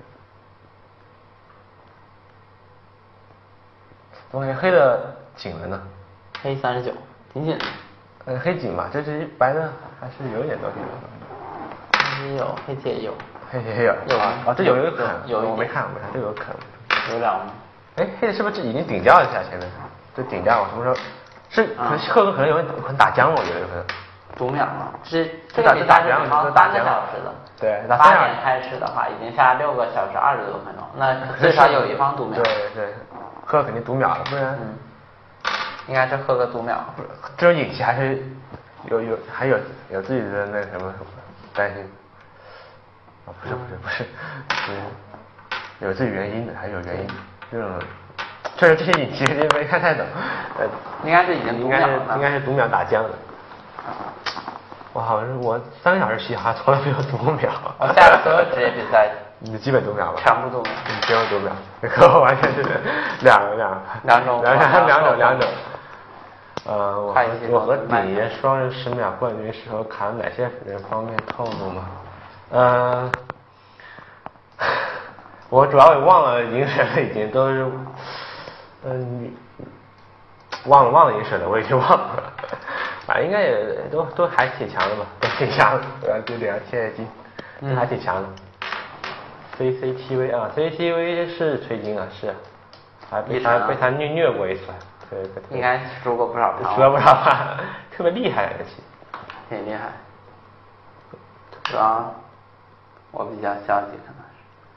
怎么黑的紧了呢？ 黑三十九，挺紧的。 嗯，黑紧嘛，这是白的还是有一点东西的。 黑棋有，黑棋也有。 黑棋也有。 有啊，这有一个坑， 有我没看，我没看，这有个坑。 有两吗？ 哎，黑的是不是已经顶掉了一下？前面这顶掉了，什么时候？是可能赫哥可能有人可能打僵了，我觉得有可能。 读秒了，这这打这打僵了， 三个小时的。 对， 八点开始的话，已经下六个小时二十多分钟，那至少有一方读秒。 对对，赫哥肯定读秒了，不然。 嗯。应该是赫哥读秒。 不是，这种隐棋还是有有还有有自己的那什么担心。啊，不是不是不是，是有自己原因的，还有原因。这种确实这些隐棋没看太懂，呃， 应该是已经应该是应该是读秒打僵的。我好像是我三个小时棋还从来没有读秒。 我下了所有职业比赛， 你基本读秒吧？ 全部读秒。 你全部读秒，和我完全是两两两种两两两种两种。呃，我和我和顶爷双人十秒冠军时候卡了哪些人方便透露吗？嗯、呃，我主要也忘了赢谁了，已经都是，嗯、呃，忘了忘了赢谁了，我已经忘了。反正应该也都都还挺强的吧，都挺强的，主要就两千叶金，都还挺强的。C C T V 啊 ，C C T V 是崔金啊，是，还被他被他虐虐过一次。 应该输过不少盘， 输了不少盘，特别厉害这棋， 挺厉害。主要我比较消极，可能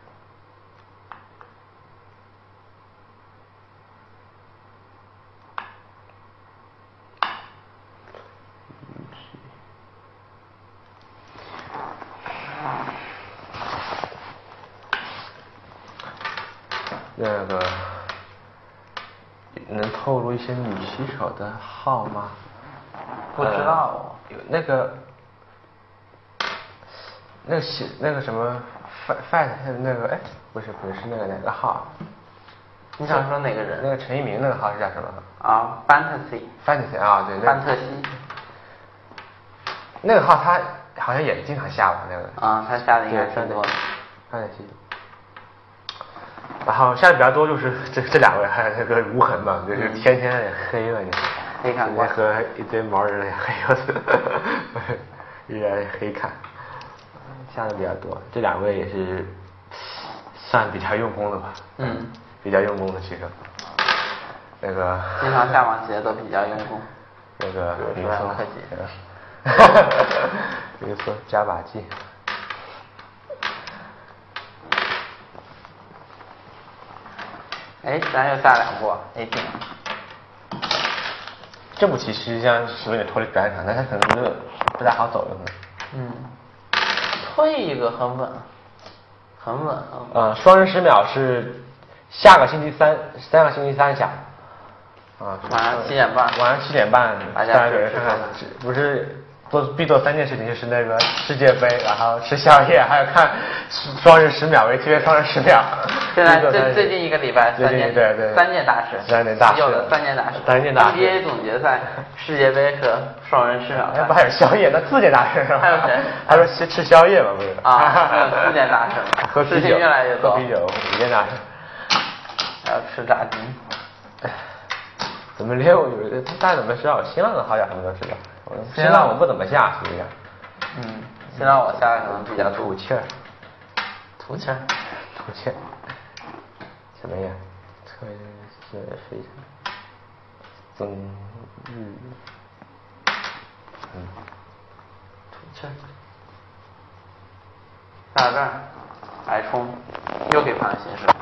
是。那个。能透露一些女棋手的号吗？ 不知道。 有、呃、那个那个写那个什么 fight 那个哎不是不是是那个哪个号？ 你想说哪个人？ 那个陈一鸣那个号是叫什么？ 啊 ，Fantasy。 Fantasy 啊，对， 范特西。 那个号他好像也经常下吧那个。 啊，他下的应该挺多的。 三点七。然后下的比较多就是这这两位，还有那个无痕嘛，就是天天也黑了，你黑看过。 和一堆毛人也黑了，依然黑看。下的比较多，这两位也是算比较用功的吧。 嗯。 比较用功的其实。那个。 经常下网鞋都比较用功。 那个比如说柯洁。 比如说加把劲。 哎，咱又下两步 A 定。 这步棋实际上是有点脱离表演场，但它可能这个不太好走，有可能。 嗯。推一个很稳，很稳。 呃，双人十秒是下个星期三，三个星期三下。啊， 晚上七点半。 晚上七点半，大家给人看看，不是做必做三件事情，就是那个世界杯，然后吃宵夜，还有看双人十秒，为 T V 双人十秒。 现在最最近一个礼拜三件对对三件大事， 三件大事， 有的三件大事， 三件大事 N B A 总决赛、世界杯和双人十秒。 哎，不还有宵夜？那四件大事是吧？ 还有谁？ 他说吃吃宵夜嘛，不是？ 啊，还有四件大事， 喝啤酒越来越多， 喝啤酒五件大事， 还有吃炸鸡。 怎么连我有的大家怎么知道？新浪的好友他们都知道，新浪我不怎么下，实际上。 嗯，新浪我下的可能比较土气儿， 土气儿， 土气儿。怎么样？特别是非常增日，嗯， 土气儿。下这儿，白冲，又给判刑是吧？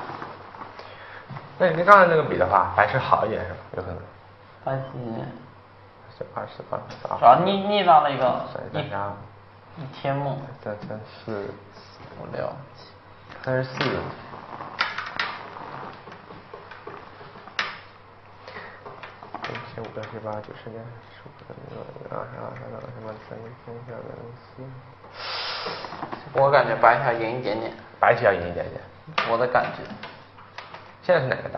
那你跟刚才那个比的话，白是好一点是吧？有可能。 白棋。 是二十二十二。 主要逆逆到了一个一一天梦。 三三四五六七三十四。一千五百十八九十年十五二十二十二十八三三三四。 我感觉白棋要赢一点点。 白棋要赢一点点。 我的感觉。 现在是哪个大？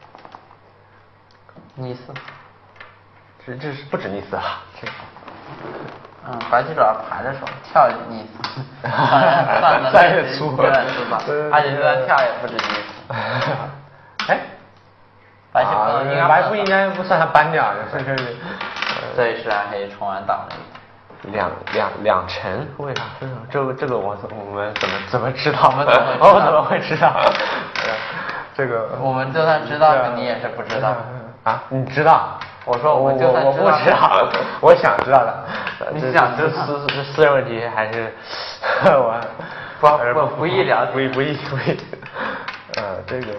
逆四。 这这是不止逆四啊。 嗯，白棋主要排着手，跳逆四。 算也粗。 有点粗吧。而且就算跳也不止逆四。 哎。 白棋不能应该。 白不应该不算他搬掉，是是是。 对，是暗黑重完档了一个。 两两两成？为啥？这个这个我我们怎么怎么知道？ 我们怎么我怎么会知道？这个我们就算知道，你也是不知道啊？你知道？ 我说我就算我不知道，我想知道的。 你想知道？ 私私私人问题还是我不不不易了解， 不易不易不易。呃，这个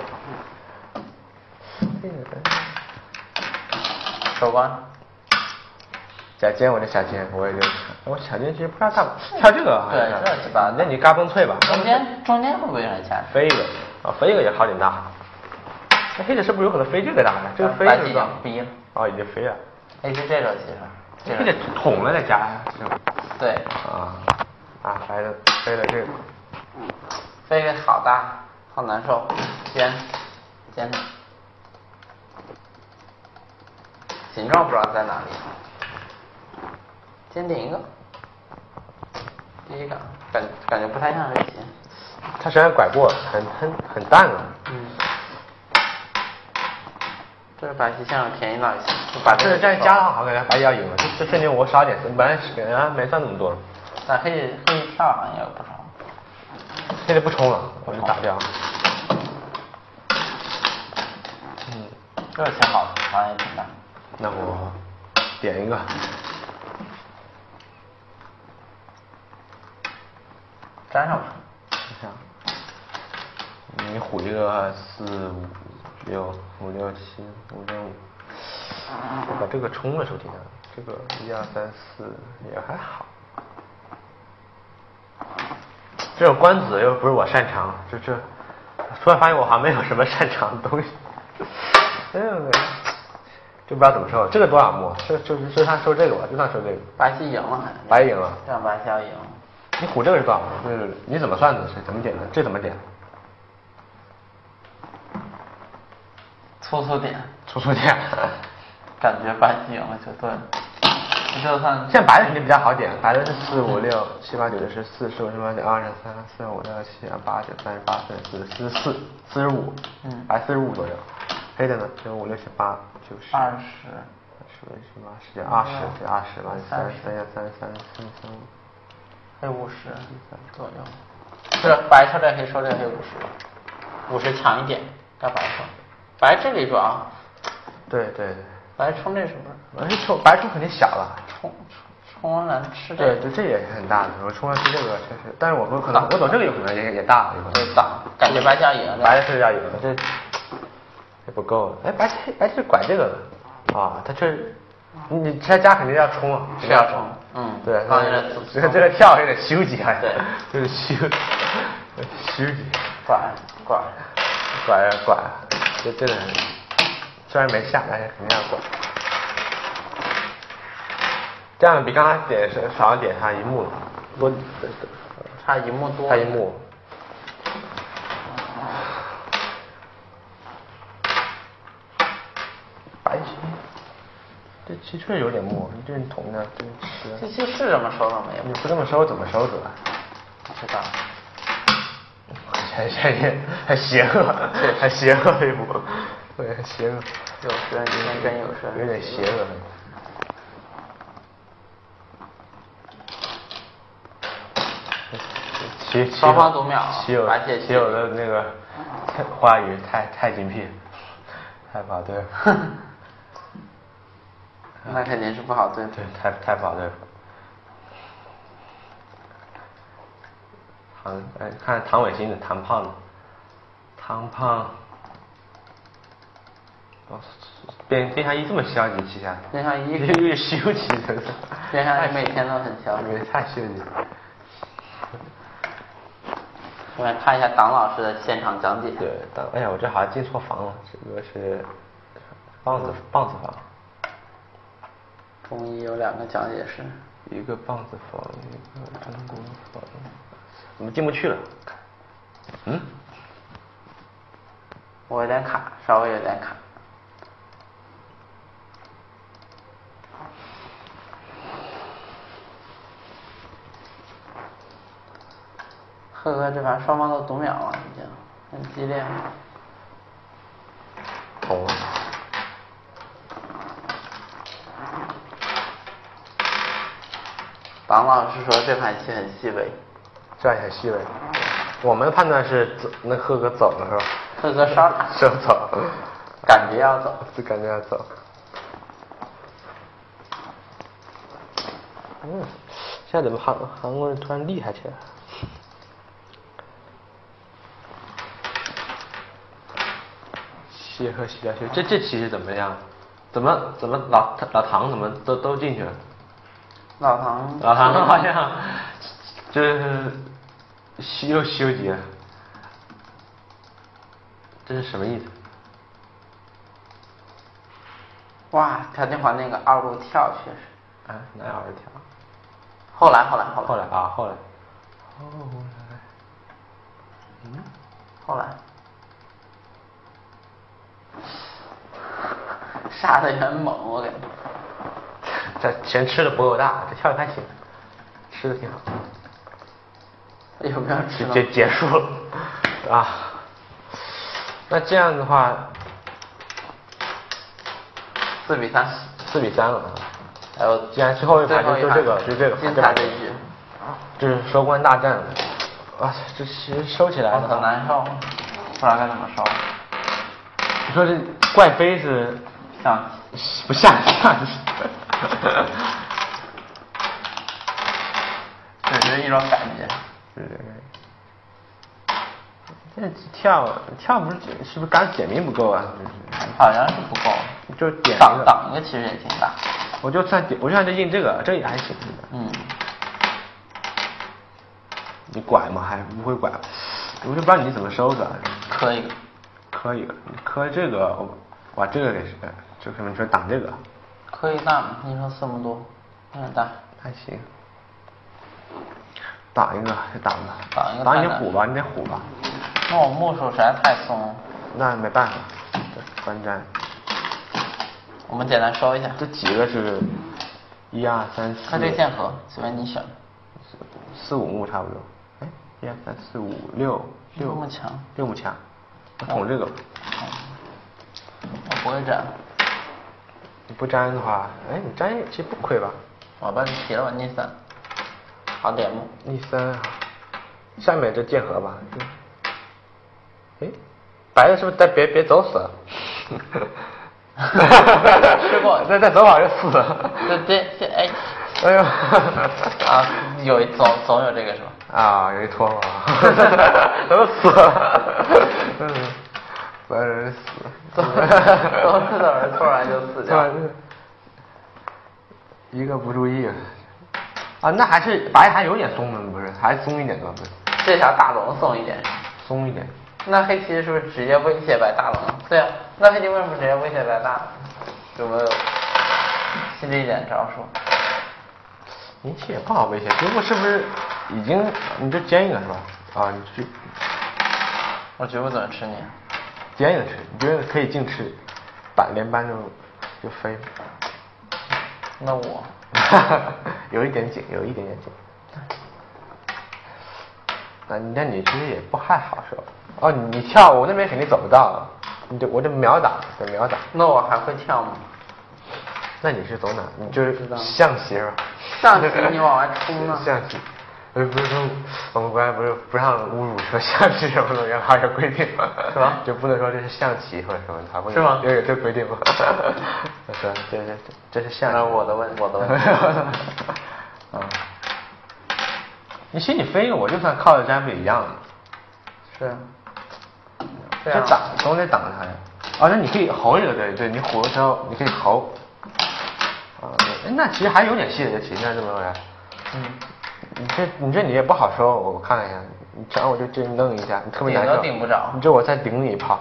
这个手关。 小尖，我的小尖，我也就我小尖其实不知道干嘛，跳这个对，这是吧？ 那你嘎嘣脆吧？ 中间中间会不会有人下？ 飞一个啊，飞一个也好点大。那黑子是不是有可能飞这个大的？这个飞是吧？逼了。 哦，已经飞了。 黑是这种其实。 黑的捅了再加。 对。 啊啊，白的飞了这个。 飞个好大，好难受，尖尖的。形状不知道在哪里。先点一个，第一个感感觉不太像围棋。 他虽然拐过，很很很淡了。 嗯。这是白棋向便宜到一些，把这是这样加的好，感觉白棋要赢了。这这瞬间我少点，本来本来没算那么多。 但黑黑跳好像也有不少。 黑的不冲了，我就打掉。 嗯，这个钱好，好像也挺大。 那我点一个。 粘上去。 这样。你虎一个四五六五六七五六五，我把这个冲了手底下，这个一二三四也还好。这种官子又不是我擅长，这这突然发现我好像没有什么擅长的东西。哎呦，就不知道怎么收。这个多少目？就就就算收这个吧，就算收这个。 白棋赢了还？ 白赢了。 这样白棋要赢。 你虎这个是多少？就是你怎么算的？是怎么点的？这怎么点？ 粗粗点。 粗粗点。 感觉白棋赢了就对了。 就算像白的肯定比较好点，白的是四五六七八九十四十五十八九二十三四五六七二八九三十八四十四四十四四十五，嗯，白四十五左右。黑的呢，就五六七八九十二十十六七八十九二十对二十吧，三三幺三三三三五， 黑五十左右。是白抽这黑抽这黑五十，五十强一点，要白抽。白这里主要。 对对对。 白冲这是不是？ 白冲白冲肯定小了。 冲冲冲完蓝吃这个。对对，这也是很大的。我冲完吃这个确实，但是我们可能我走这个有可能也也大了，有可能。 对，大，感觉白加赢。 白的是要赢，这这不够。哎，白黑白是管这个的啊，他这你他加肯定要冲啊， 是要冲。嗯， 对。 刚才这个这个跳有点羞急啊。 对， 就是羞羞急。 拐拐拐拐，这这个虽然没下，但是肯定要拐。这样比刚才点是少点差一目，多差一目多。 差一目。白棋，这棋确实有点目，你这捅的这吃。 这棋是这么收的没有？ 你不这么收怎么收出来？ 不知道。 还还还邪恶，还邪恶一步，对，邪恶。 有时天真有时有点邪恶。其双方读秒， 其有其有的那个话语太太精辟，太不好对。 那肯定是不好对付。 对，太太不好对付。唐哎，看唐伟新的唐胖的，唐胖。哦，变变相一这么消极，旗下。 变相一越羞急的。 变相一每天都很消极。 太羞急。 我来看一下党老师的现场讲解。 对，党哎呀，我这好像进错房了，这个是棒子棒子房。 中医有两个讲解室， 一个棒子房，一个中国房。怎么进不去了？嗯？ 我有点卡，稍微有点卡。赫哥这盘双方都读秒了，已经很激烈。 哦。 党老师说这盘棋很细微。 这很细微。我们判断是走，那赫哥走了是吧？ 赫哥稍卡。 稍走。 感觉要走。 是感觉要走。嗯，现在怎么韩韩国人突然厉害起来了？谢和西来修，这这棋是怎么样？怎么怎么老老唐怎么都都进去了？ 老唐老唐好像就是又修急了，这是什么意思？ 哇，条件环那个二路跳确实。 啊，哪有二路跳？ 后来后来后来。 后来啊，后来。后来。嗯， 后来。杀的有点猛，我感觉。 这钱吃的不够大，这跳的还行，吃的挺好。 有没有吃呢？ 结结束了啊？那这样的话， 四比三， 四比三了啊。 还有， 既然最后一盘就就这个，就这个， 精彩的一局， 这是收官大战了。啊，这其实收起来很难受，不知道该怎么收。 你说这怪飞是象不像象棋， 只是一种感觉。 是。这跳跳不是是不是刚点名不够啊？ 好像是不够， 就点挡挡一个其实也挺大。 我就算点，我就算就印这个，这也还行。 嗯。 你拐吗？还不会拐，我就不知道你怎么收的。 磕一个。 磕一个，你磕这个，哇，这个给是，就可能说挡这个。 磕一大嘛，你说四目多，有点大。 还行。挡一个，就挡吧。 挡一个。 挡你虎吧，你得虎吧。 那我木手实在太松。 那没办法，观瞻。 我们简单收一下。 这几个是一二三四。 看这剑河，随便你选。 四五目差不多。哎，一二三四五六六。 六目强。 六目强。我捅这个。 我不会粘。 你不粘的话，哎，你粘其实不亏吧？ 我帮你提了吧，逆三。好点目。 逆三。下面这剑河吧。哎，白的是不是再别别走死了？ 吃过， 再再走好就死了。 这这这哎， 哎呦啊，有总总有这个是吧？ 啊，有一坨嘛，都死了，嗯，白人死， 都都是等人突然就死掉， 一个不注意啊，那还是白还有点松的，不是，还松一点的，不是？ 这条大龙松一点， 松一点。 那黑棋是不是直接威胁白大龙？对啊，那黑棋为什么不直接威胁白大龙？有没有犀利一点招数？ 你棋也不好威胁，结果是不是已经你这尖一个是吧？啊，你去， 我绝不怎么吃你， 尖一个吃，你觉得可以净吃，板连扳就就飞。 那我有一点紧，有一点点紧。那那你其实也不太好受。哦，你你跳，我那边肯定走不到，你就我就秒打，就秒打。 那我还会跳吗？ 那你是走哪？你就是象棋是吧？ 象棋你往外冲呢？ 象棋，呃不是说我们国家不是不让侮辱说象棋什么东西，还有规定吗？ 是吧？ 就不能说这是象棋或者什么，还会是吗？ 有有这规定吗？我说这这这是象棋。 那我的问我的问题。 啊。你其实你飞，我就算靠着粘不也一样吗？ 是。 这挡总得挡它呀。哦，那你可以猴这个，对对，你虎的时候你可以猴。啊，那其实还有点戏的这棋，那这么说来。 嗯。 你这你这你也不好收，我看了一下，你这样我就这弄一下，你特别难受。 顶都顶不着。 你这我再顶你一炮。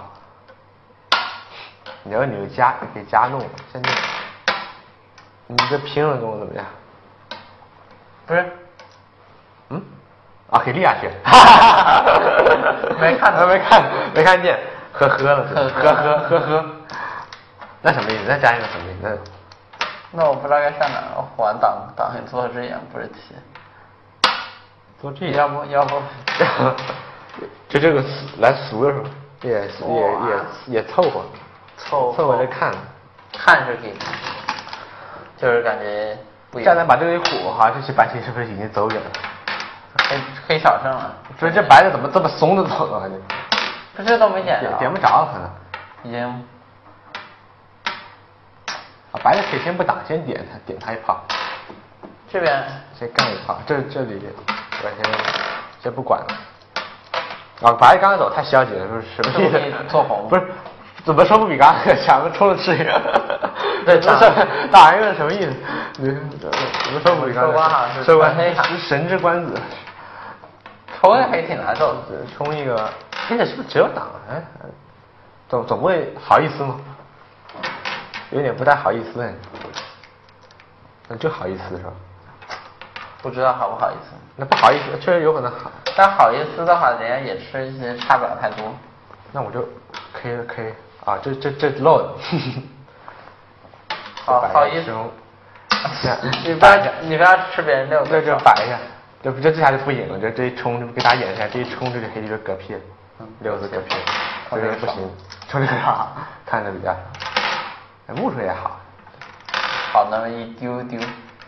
你要你就加，你可以加弄，先弄。你这拼了跟我怎么样？ 不是。 嗯，啊，可以立下去， 没看， 没看，没看见，呵呵了， 呵呵呵呵呵，那什么意思？再加一个什么意思？ 那我不知道该上哪儿，还挡挡黑做只眼不是棋， 做这要不要不， 就这个来俗的时候，也也也也凑合， 凑凑合着看， 看是可以看，就是感觉不一样。 现在把这个一虎哈，这些白棋是不是已经走远了？ 黑黑小胜了， 不是这白的怎么这么松的走啊？ 这这都没点点点不着可能， 已经啊白的可以先不打，先点他点他一炮， 这边先干一炮，这这里我先先不管了。啊白的刚才走太消极了，是不是什么意思？ 做红不是怎么说不比刚才强？冲着吃一个， 对， 不是打一个什么意思？你怎么说不比刚才？ 收官好像是收官黑神之官子。 冲一个黑挺难受的， 冲一个，哎，这是不是只有挡？哎，总总不会好意思吗？有点不太好意思哎。那就好意思是吧？ 不知道好不好意思。 那不好意思，确实有可能好。 但好意思的话，人家也吃一些差不了太多。 那我就 K 了 K 啊，这这这漏的。 好好意思。你不要你不要吃别人六个。 这这摆一下。这不这这下就不赢了，这这一冲就给大家演一下，这一冲这个黑棋就嗝屁了，六字嗝屁了，这个不行，冲这个啥看着比较，哎目数也好， 好那么一丢丢，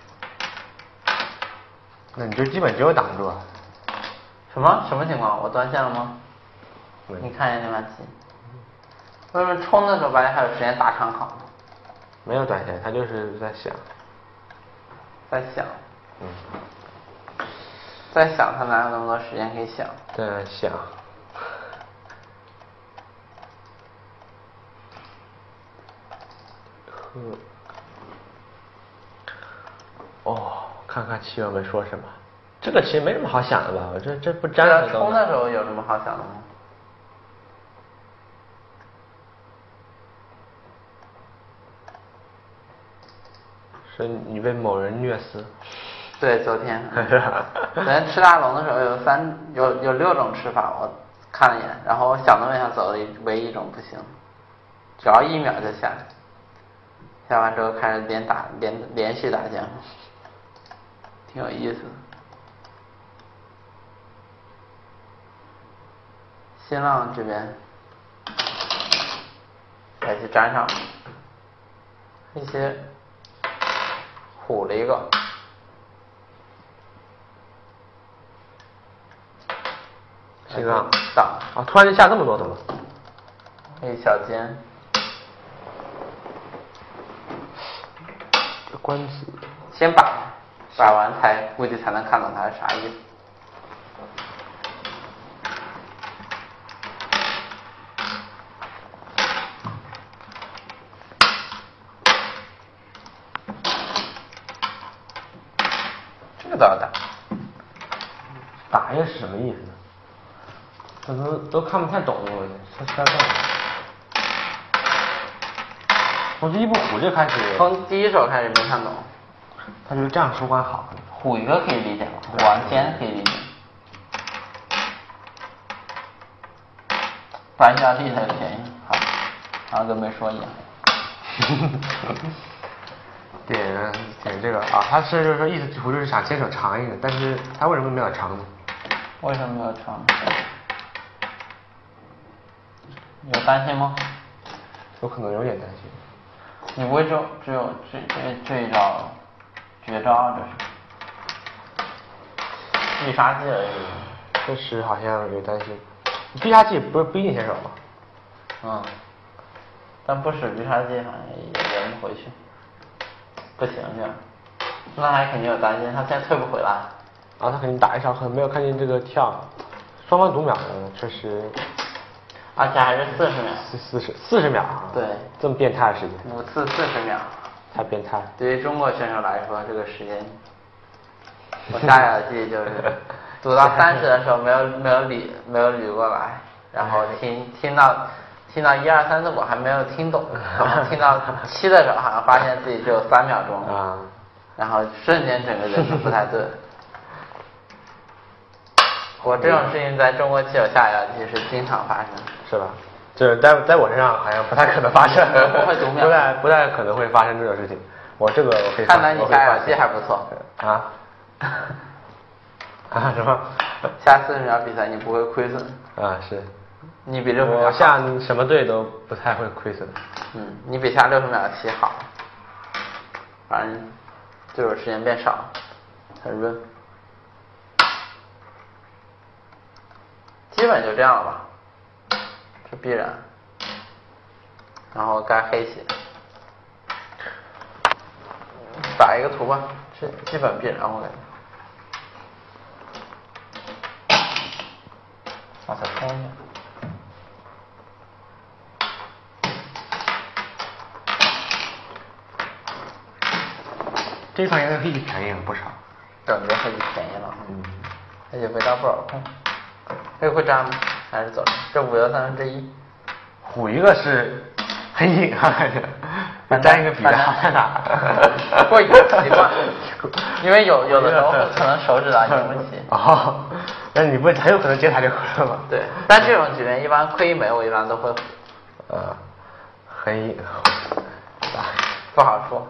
那你就基本只有挡住啊。 什么什么情况？我断线了吗？你看一下那把棋，为什么冲的时候白还有时间打场好？ 没有断线，他就是在想， 在想， 嗯。 在想他哪有那么多时间可以想？ 在想，呵，哦，看看棋友们说什么。这个其实没什么好想的吧？这这不粘着冲的时候有什么好想的吗？ 是你被某人虐死？ 对，昨天，昨天吃大龙的时候有三有有六种吃法，我看了一眼，然后我想都没想走的唯一一种不行，只要一秒就下来， 下完之后开始连打连连续打将，挺有意思的。新浪这边再去粘上一些虎了一个， 新浪挡啊，突然间下这么多怎么？ 一小尖， 这官子先摆，摆完才估计才能看懂它是啥意思。这个都要打， 打一个是什么意思呢？这都都看不太懂，我这这这。从第一步虎就开始， 从第一手开始没看懂。 他觉得这样收官好。 虎一个可以理解吗？虎王尖可以理解。白下地才便宜，好，好像跟没说一样。 点点这个啊，他是就是说意思虎就是想牵手长一点，但是他为什么没有长呢？ 为什么没有长？有担心吗？ 有可能有点担心。 你不会只有只有这这这一招绝招啊？这是必杀技而已。 确实好像有担心。必杀技不是不一定牵手吗？ 嗯。但不使必杀技好像也圆不回去。不行这样，那还肯定有担心，他现在退不回来。 啊，他肯定打一招，可能没有看见这个跳，双方读秒呢，确实。 而且还是四十秒。 四四十四十秒啊！ 对， 这么变态的时间。 五次四十秒。 太变态。 对于中国选手来说，这个时间，我下小记就是读到三十的时候没有没有捋没有捋过来，然后听听到听到一二三四五还没有听懂，然后听到七的时候好像发现自己只有三秒钟啊，然后瞬间整个人都不太对。我这种事情在中国棋手下小棋是经常发生， 是吧？这在在我身上好像不太可能发生， 不会读秒， 不太不太可能会发生这种事情。我这个我可以看来你下小棋还不错啊啊什么？ 下四十秒比赛你不会亏损啊？是。 你比六十秒我下什么队都不太会亏损。 嗯，你比下六十秒的棋好，反正对手时间变少，很润。基本就这样了吧，这必然。然后该黑棋，打一个图吧，这基本必然我感觉。往下冲一下。 这款应该黑棋便宜了不少， 感觉黑棋便宜了，嗯，而且味道不好控。黑会粘吗？还是走着？这五幺三分之一。 虎一个是很硬啊，感觉，粘一个比较好在哪？ 过瘾习惯，因为有有的时候可能手指啊赢不起。 哦，那你不很有可能接台就喝了吗？ 对，但这种局面一般亏一枚，我一般都会。 呃，很硬， 不好说。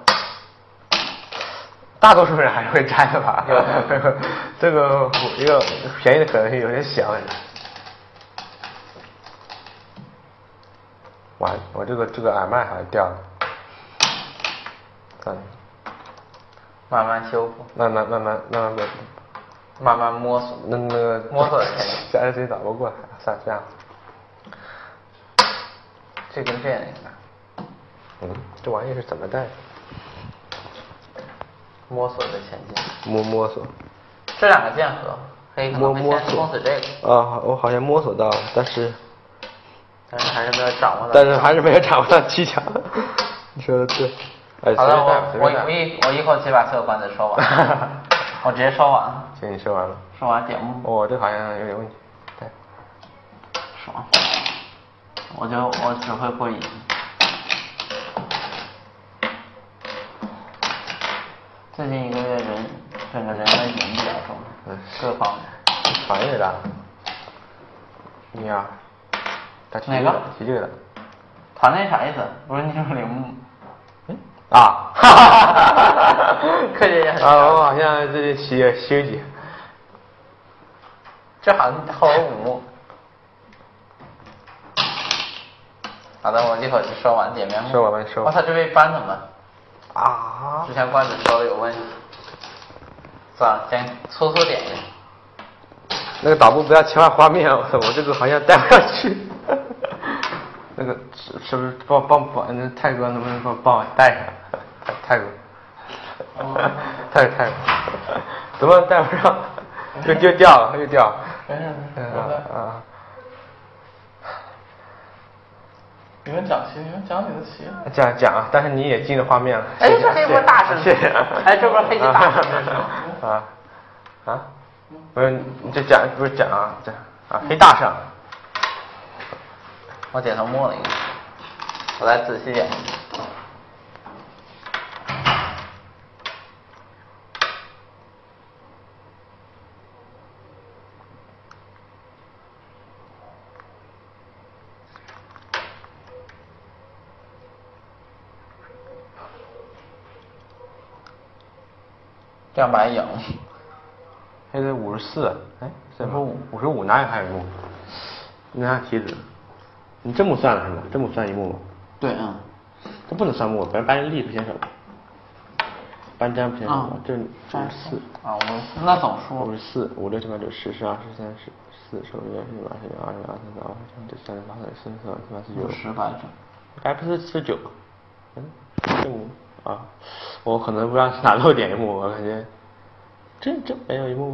大多数人还是会粘的吧？这个一个便宜的可能性有点小。完，我这个这个耳麦好像掉了。算了， 慢慢修复。 慢慢慢慢慢慢慢慢摸索。 那那个摸索前下次自己打不过来，算了这样。 这跟这样一个。 嗯，这玩意是怎么带的？ 摸索着前进。 摸摸索。 这两个键合，黑可能会先封死这个。 啊，我好像摸索到了，但是。 但是还是没有掌握到。 但是还是没有掌握到技巧。你说的对。哎， 好的，我我我一我一口气把所有关子说完。我直接说完了。 行，你说完了。 说完点目。 哦，这好像有点问题。对。 爽。我就我只会过瘾。最近一个月人整个人的瘾比较重，嗯，各方面。 团也大。一二。 哪个？ 提这个的。 团内啥意思？不是你有铃木？ 嗯， 啊，哈哈哈哈柯洁也很啊，我好像这西西游记， 这好像后有五幕。好的，我一会儿就说完点面目。 说完说完。 我操，这杯搬怎么？ 啊！ 之前罐子说的有问题。算了，先粗粗点一点。 那个导播不要切换画面，我操，我这个好像带不上去。那个是是不是帮帮帮那泰哥能不能帮帮我带上？泰哥，泰泰哥，怎么带不上？又又掉了，又掉了。 没事没事， 啊啊！ 你们讲题，你们讲你的题。 讲讲啊，但是你也进了画面了。 哎，这黑不是大声？ 谢谢。 哎，这不是黑棋大声这是？ 啊啊！不是，你这讲不是讲啊讲啊黑大圣。 我点头摸了一个，我再仔细点。这样白赢。 黑的五十四，哎，五十五，五十五哪有还有一幕？你看题纸，你这幕算了是吗？这幕算一幕吗？ 对，嗯。 这不能算幕，本来搬力不牵手，搬粘不牵手嘛，这五十四。 啊，五十四，那总数。 五十四，五六七八九十十二十三十四十五六七八十九二十二三十二十三十八十九三十四十八十九。 十白整。 该不是四十九？嗯，这幕啊，我可能不知道是哪漏点一幕，我感觉这这没有一幕，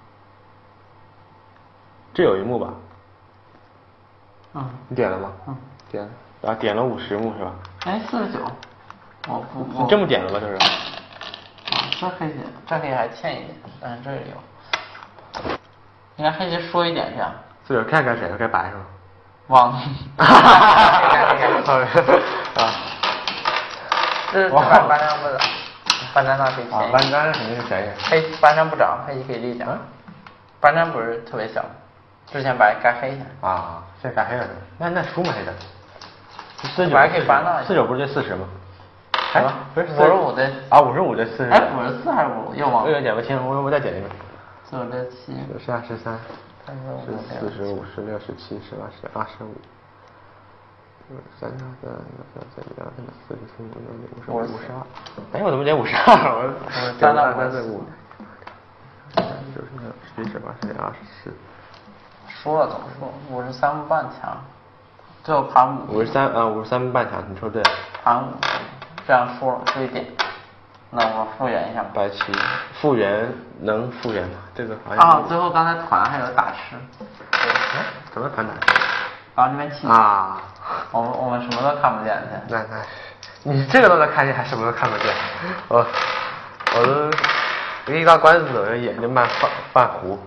这有一幕吧？ 嗯。 你点了吗？ 嗯。 点了，然后点了五十幕是吧？ 哎，四十九。我不， 你这么点了吗？这是？ 啊，这黑棋，这黑还欠一点，但是这里有。应该黑棋输一点这样。 四十九看该谁？该白是吧？ 忘了。 啊。 这是班班长不长，班长那可以便宜。 班长肯定是便宜。 黑班长不涨，黑棋可以立奖。班长不是特别小，之前白该黑一下。 啊，现在该黑了。那那输吗？黑的？四十九白可以搬到。 四十九不是对四十吗？ 哎， 不是五十五对。 啊，五十五对四十。 哎，五十四还是五？又忘了。 我有点点不清，我我再点一遍。 四五六七。 十下十三。十四十五十六十七十八十九二十五。三三三三三一二三四十四五六六五十五五十二。哎，我怎么点五十二？我三三三四五。九十六十一十八十九二十四。 输了总数五十三半强，最后盘五。 五十三啊，五十三半强，你说对。 盘五，这样输了输一点。那我复原一下。 白棋复原能复原吗？这个好像。 啊，最后刚才团还有打吃。 对。哎，怎么团打吃？ 然后这边气。啊。我们我们什么都看不见现在。那那，你这个都能看见，还什么都看不见？我我都一到关子，我眼睛慢泛泛糊，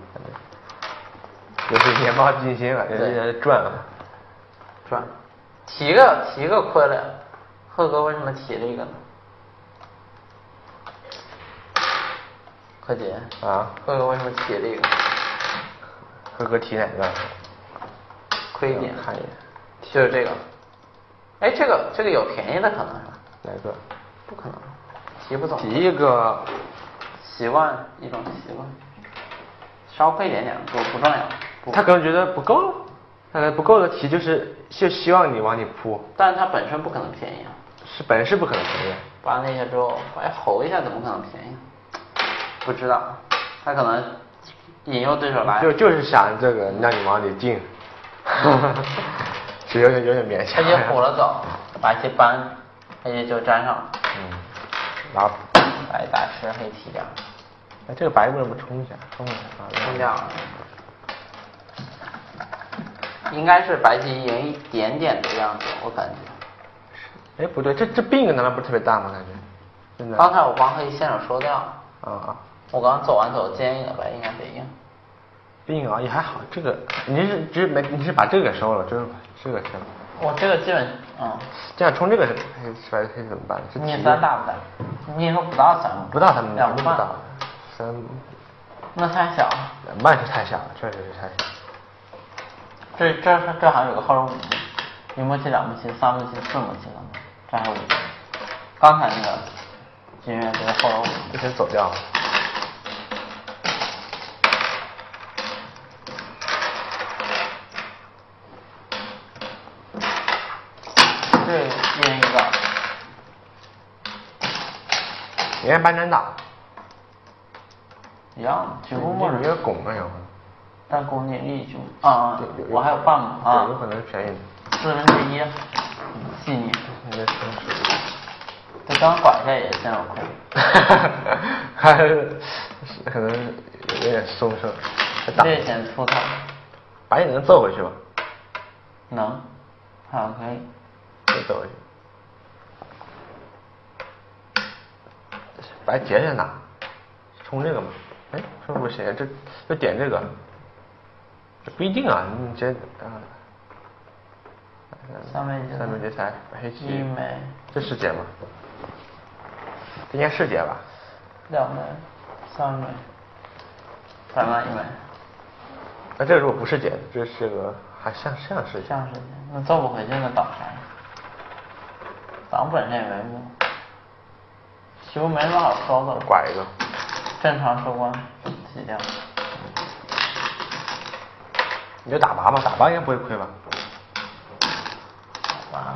就是眼冒金星了，人家转了， 转。提个提个亏了呀，贺哥为什么提了一个呢？柯洁啊， 贺哥为什么提了一个？ 贺哥提哪个？ 亏一点， 看一眼， 就是这个。哎，这个这个有便宜的可能是吧？ 哪个？ 不可能，提不走。 提一个习惯，一种习惯，稍亏一点点不不重要。不他可能觉得不够了，他不够的题就是就希望你往里扑， 但是他本身不可能便宜啊。 是本身不可能便宜。 扒那些之后，哎吼一下怎么可能便宜？不知道，他可能引诱对手来。 就就是想这个让你往里进。是有点有点勉强。 黑棋虎了走，白棋搬，黑棋就粘上了。 嗯。然后白打吃黑提掉。 哎，这个白为什么不冲一下？冲一下啊！ 冲掉了。应该是白棋赢一点点的样子，我感觉。 哎，不对，这这病难道不是特别大吗？感觉。真的。 刚才我帮黑棋先手收掉了。 啊啊。 我刚走完走坚硬的白应该得赢。 病啊也还好，这个你是只没你是把这个给收了，就是把这个收了。 我这个基本嗯。 这样冲这个黑白黑怎么办？ 你三大不大？你说不到三不到三两半。 三。 那太小。 两半是太小了，确实是太小。 这这这好像有个号是五，一目棋、两目棋、三目棋、四目棋了，这还是五。 刚才那个金月这个后楼就先走掉了。 这一人一个。 你看搬砖打。 一样的，几乎默认。 你有拱没有？ 但攻击力就啊啊，我还有半嘛啊， 有可能是便宜的。 四分之一，细腻。这刚拐下也先有亏。 还是可能有点松手。 略显粗糙。 把你能揍回去吧？ 能，好可以。 可以揍回去。白劫在哪？冲这个嘛？哎，是不是行？这就点这个。不一定啊，你这啊。 三枚劫。 三枚劫财，黑棋。 一枚。 这是劫吗？这应该是劫吧？ 两枚，三枚，反了一枚。 那这个如果不是劫，这是个还像像是劫。 像是劫，那揍不回去那挡啥？挡本身也没木，几乎没什么好收的。 拐一个。 正常收官，洗掉。 你就打八吧，打八应该不会亏吧？ 打八。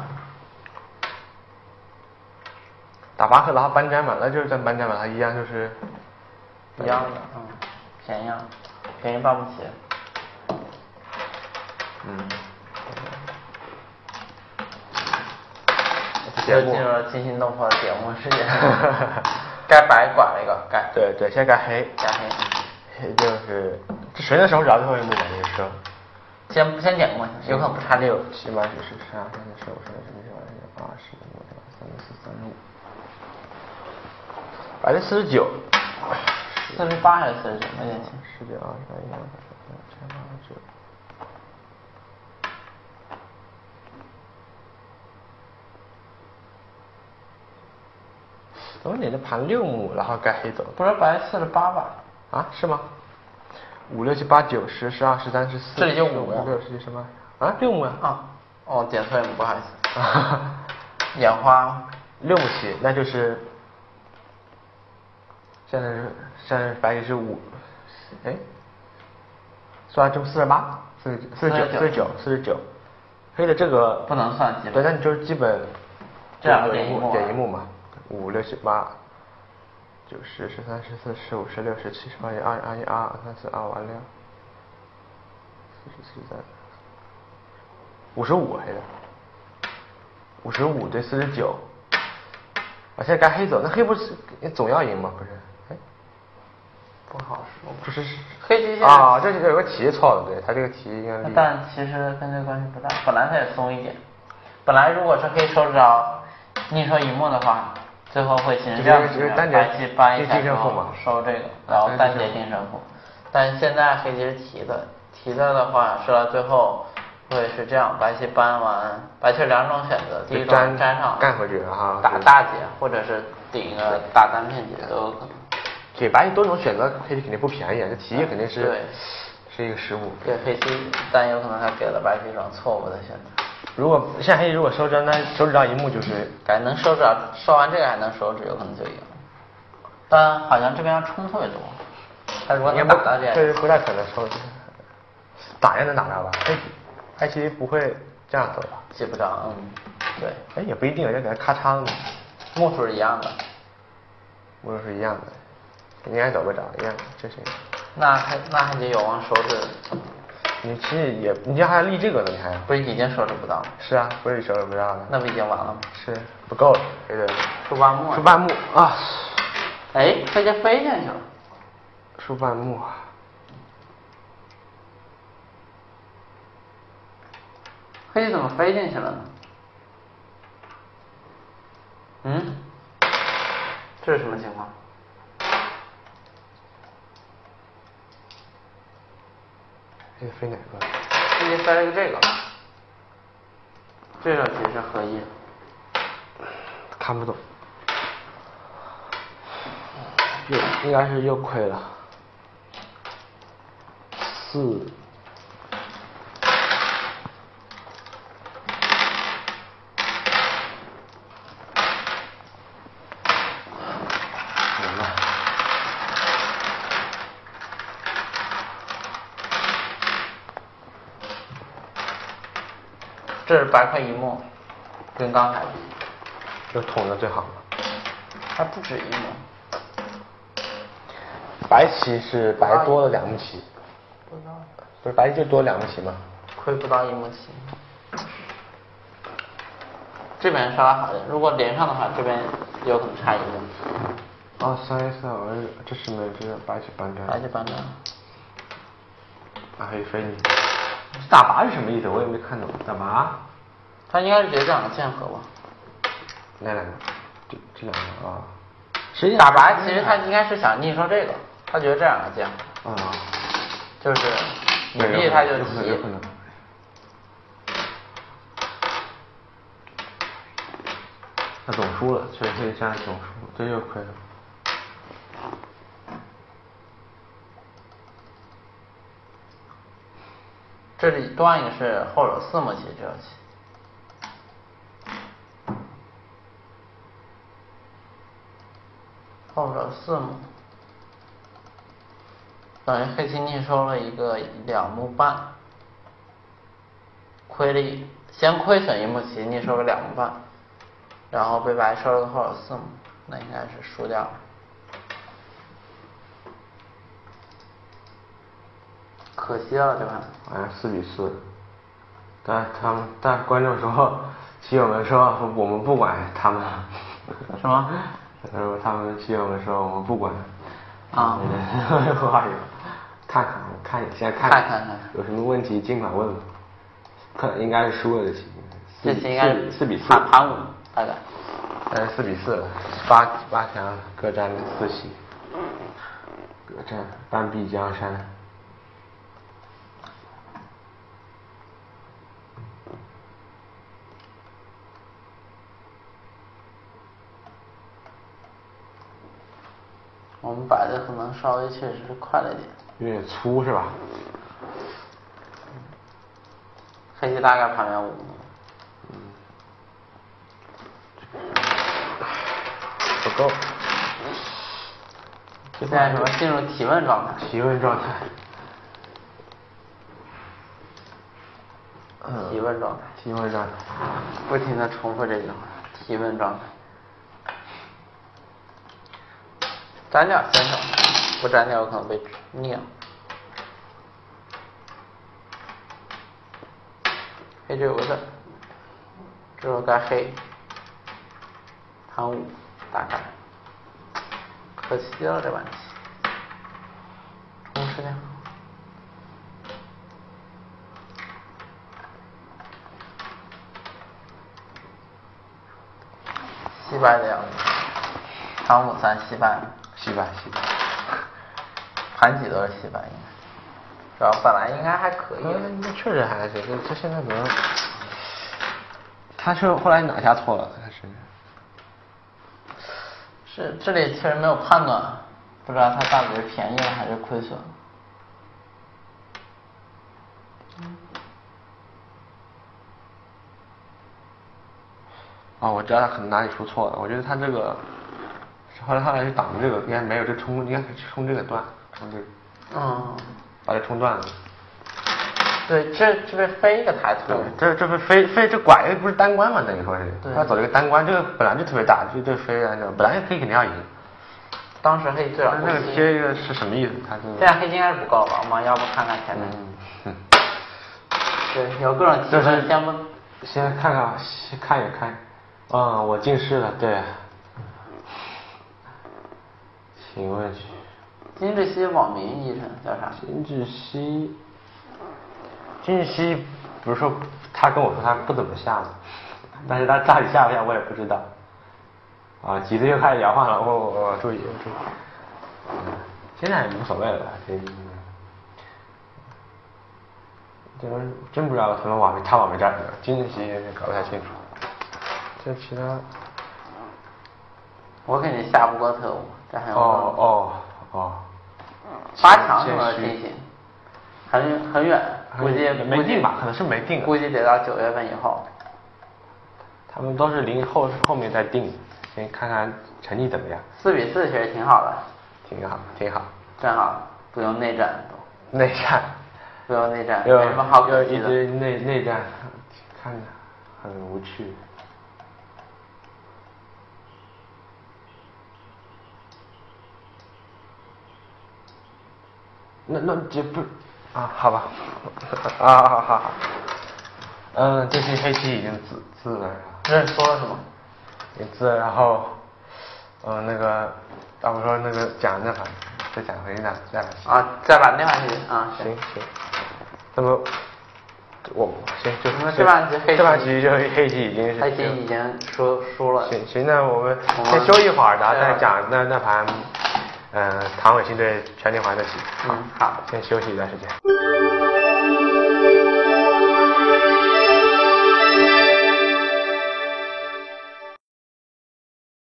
打八和然后搬砖嘛，那就是在搬砖嘛，它一样就是一样的，嗯，便宜啊，便宜办不起。 嗯。 又进入了惊心动魄的点目时间。该白拐了一个，该。 对对，现在该黑。 该黑。 黑就是这谁的手指到最后一幕嘛？你说。 先先点过去，有可能不差六。 七八九十十二三十十五十六十七十八二十一二三四三十五。百分之四十九。 四十八还是四十九？没点清。 十九二十一二十二十八九。怎么你这盘六目，然后该黑走？ 不是白四十八吧？ 啊，是吗？五六七八九十十二十三十四。 这里就五。 十六十七十八。啊，六目啊。 啊。哦，点错了，不好意思。眼花。 六目棋，那就是。现在是现在白棋是五，哎，算中四十八，四十四十九四十九四十九，黑的这个不能算基本。 对，那你就是基本。 这两个点一目。 点一目嘛，五六七八，九十十三十四十五十六十七十八十二二一二二三四二五二六，四十四十三，五十五黑的，五十五对四十九，啊，现在该黑走，那黑不是总要赢吗？不是。 不好说， 不是黑棋啊，这有个题错了，对，他这个题应该。 但其实跟这关系不大，本来它也松一点，本来如果是黑收着逆收一目的话，最后会形成这样的局面，白棋搬一下之后收这个，然后单节定胜负。但现在黑棋是提的，提的的话说到最后会是这样，白棋搬完，白棋两种选择，第一种粘上干回去哈， 打大劫，或者是顶一个大单片劫都有可能。 给白棋多种选择，黑棋肯定不便宜，这题肯定是对， 是一个失误。 对黑棋，但有可能他给了白棋一种错误的选择。 如果现在黑棋如果收着，那手指到一目就是改能收着，收完这个还能收着，有可能就赢。但好像这边要冲特别多，他如果能打到这， 这不太可能收。打也能打到吧？黑棋黑棋不会这样走吧？ 记不着，嗯，对。 哎，也不一定，人家给他咔嚓的。 目数是一样的， 目数是一样的。应该走不着一样，这是。 那还那还得有望收着。 你其实也，你这还要立这个呢，你还不是已经收着不到了？ 是啊，不是收着不到了。 那不已经完了吗？ 是不够了，黑的。 出半目。 出半目啊！ 哎，黑棋飞进去了。 出半目。 黑棋怎么飞进去了呢？嗯？这是什么情况？ 这个飞哪个？ 黑棋飞了一个这个，这手棋是合一。 看不懂。又应该是又亏了。四。 这是白块一目，跟刚才比， 就捅的最好嘛。 还不止一目。 白棋是白多了两目棋， 不知道。 不是白棋就多两目棋吗？ 亏不到一目棋。这边稍微好点，如果连上的话，这边有可能差一目。 哦，三 A 四二，这是哪只白棋搬张？ 白棋搬张。 啊，还有飞你。打拔是什么意思？我也没看懂。打拔？ 他应该是觉得这两个剑合吧？ 哪两个？这这两个啊。实际打拔其实他应该是想逆说这个，他觉得这两个剑。 啊。 就是你避他就急。 有可能。他总输了，确实黑山总输，这又亏了。 这里断一个是后手四目棋这道棋，后手四目，等于黑棋逆收了一个两目半，亏了一先亏损一目棋，逆收了两目半，然后被白收了个后手四目，那应该是输掉了。可惜了，这盘。 好像四比四，但他们但观众说，棋友们说我们不管他们， 什么？ 他说他们棋友们说我们不管。 啊。 话语，看看看你现在看看看看有什么问题尽管问吧。看应该是输了的棋。 这棋应该四比四。 盘盘五大概。 呃，四比四，八八强各占四席，各占半壁江山。 我们摆的可能稍微确实是快了一点， 有点粗是吧？ 黑棋大概盘面五目。 嗯，不够。 现在什么进入提问状态？ 提问状态。 嗯、提问状态。 提问状态。 不停的重复这句话，提问状态。粘掉先手，不粘掉有可能被逆。黑这有个字，之后该黑，盘五大概，可惜了这盘棋，充时间。西白的样子，盘五三西白。 西白西白， 盘几都是西白应该，主要本来应该还可以。 嗯，那确实还是，这这现在可能，他是后来哪下错了？他是，是这里确实没有判断，不知道他到底是便宜了还是亏损了。 哦，我知道他可能哪里出错了，我觉得他这个。后来后来就挡这个，应该没有这冲，应该是冲这个段，冲这个， 嗯， 把这冲断了。 对，这这边飞一个抬头， 这这不飞飞这拐不是单关嘛？等于说是，他走这个单关，这个本来就特别大，就这飞啊，这本来黑肯定要赢。 当时黑最少。 那个贴一个是什么意思？他是。 现在黑应该是不够吧？我们要不看看前面？ 嗯。 对，有各种提问，先不， 先看看，先看一看。嗯，我近视了，对。请问， 金志熙网名医生叫啥？ 金志熙，金志熙不是说他跟我说他不怎么下吗？但是他到底下不下我也不知道。啊，几次又开始摇晃了，我我我注意我注意。嗯，现在也无所谓了，这这真不知道什么网名，他网名叫什么？金志熙搞不太清楚。这其他， 我给你下不过特务。 哦哦哦， 八强什么进行，很很远，估计没定吧？可能是没定， 估计得到九月份以后。 他们都是临后后面再定，先看看成绩怎么样。 四比四其实挺好的， 挺好，挺好， 正好不用内战都。 内战， 不用内战，没什么好可惜的。 一堆内内战， 看着很无趣。那那这不啊？好吧，啊好好好。嗯，这期黑棋已经自自了。 认输了是吗？ 也自了，然后，嗯，那个，要不说那个讲那盘，再讲回那那盘棋。 啊，再把那盘棋啊， 行行。那么，我行就那这盘棋黑棋这盘棋就黑棋已经是黑棋已经输输了。 行行，那我们先休一会儿，然后再讲那那盘，嗯，唐伟新对全天环的棋。 嗯，好， 先休息一段时间。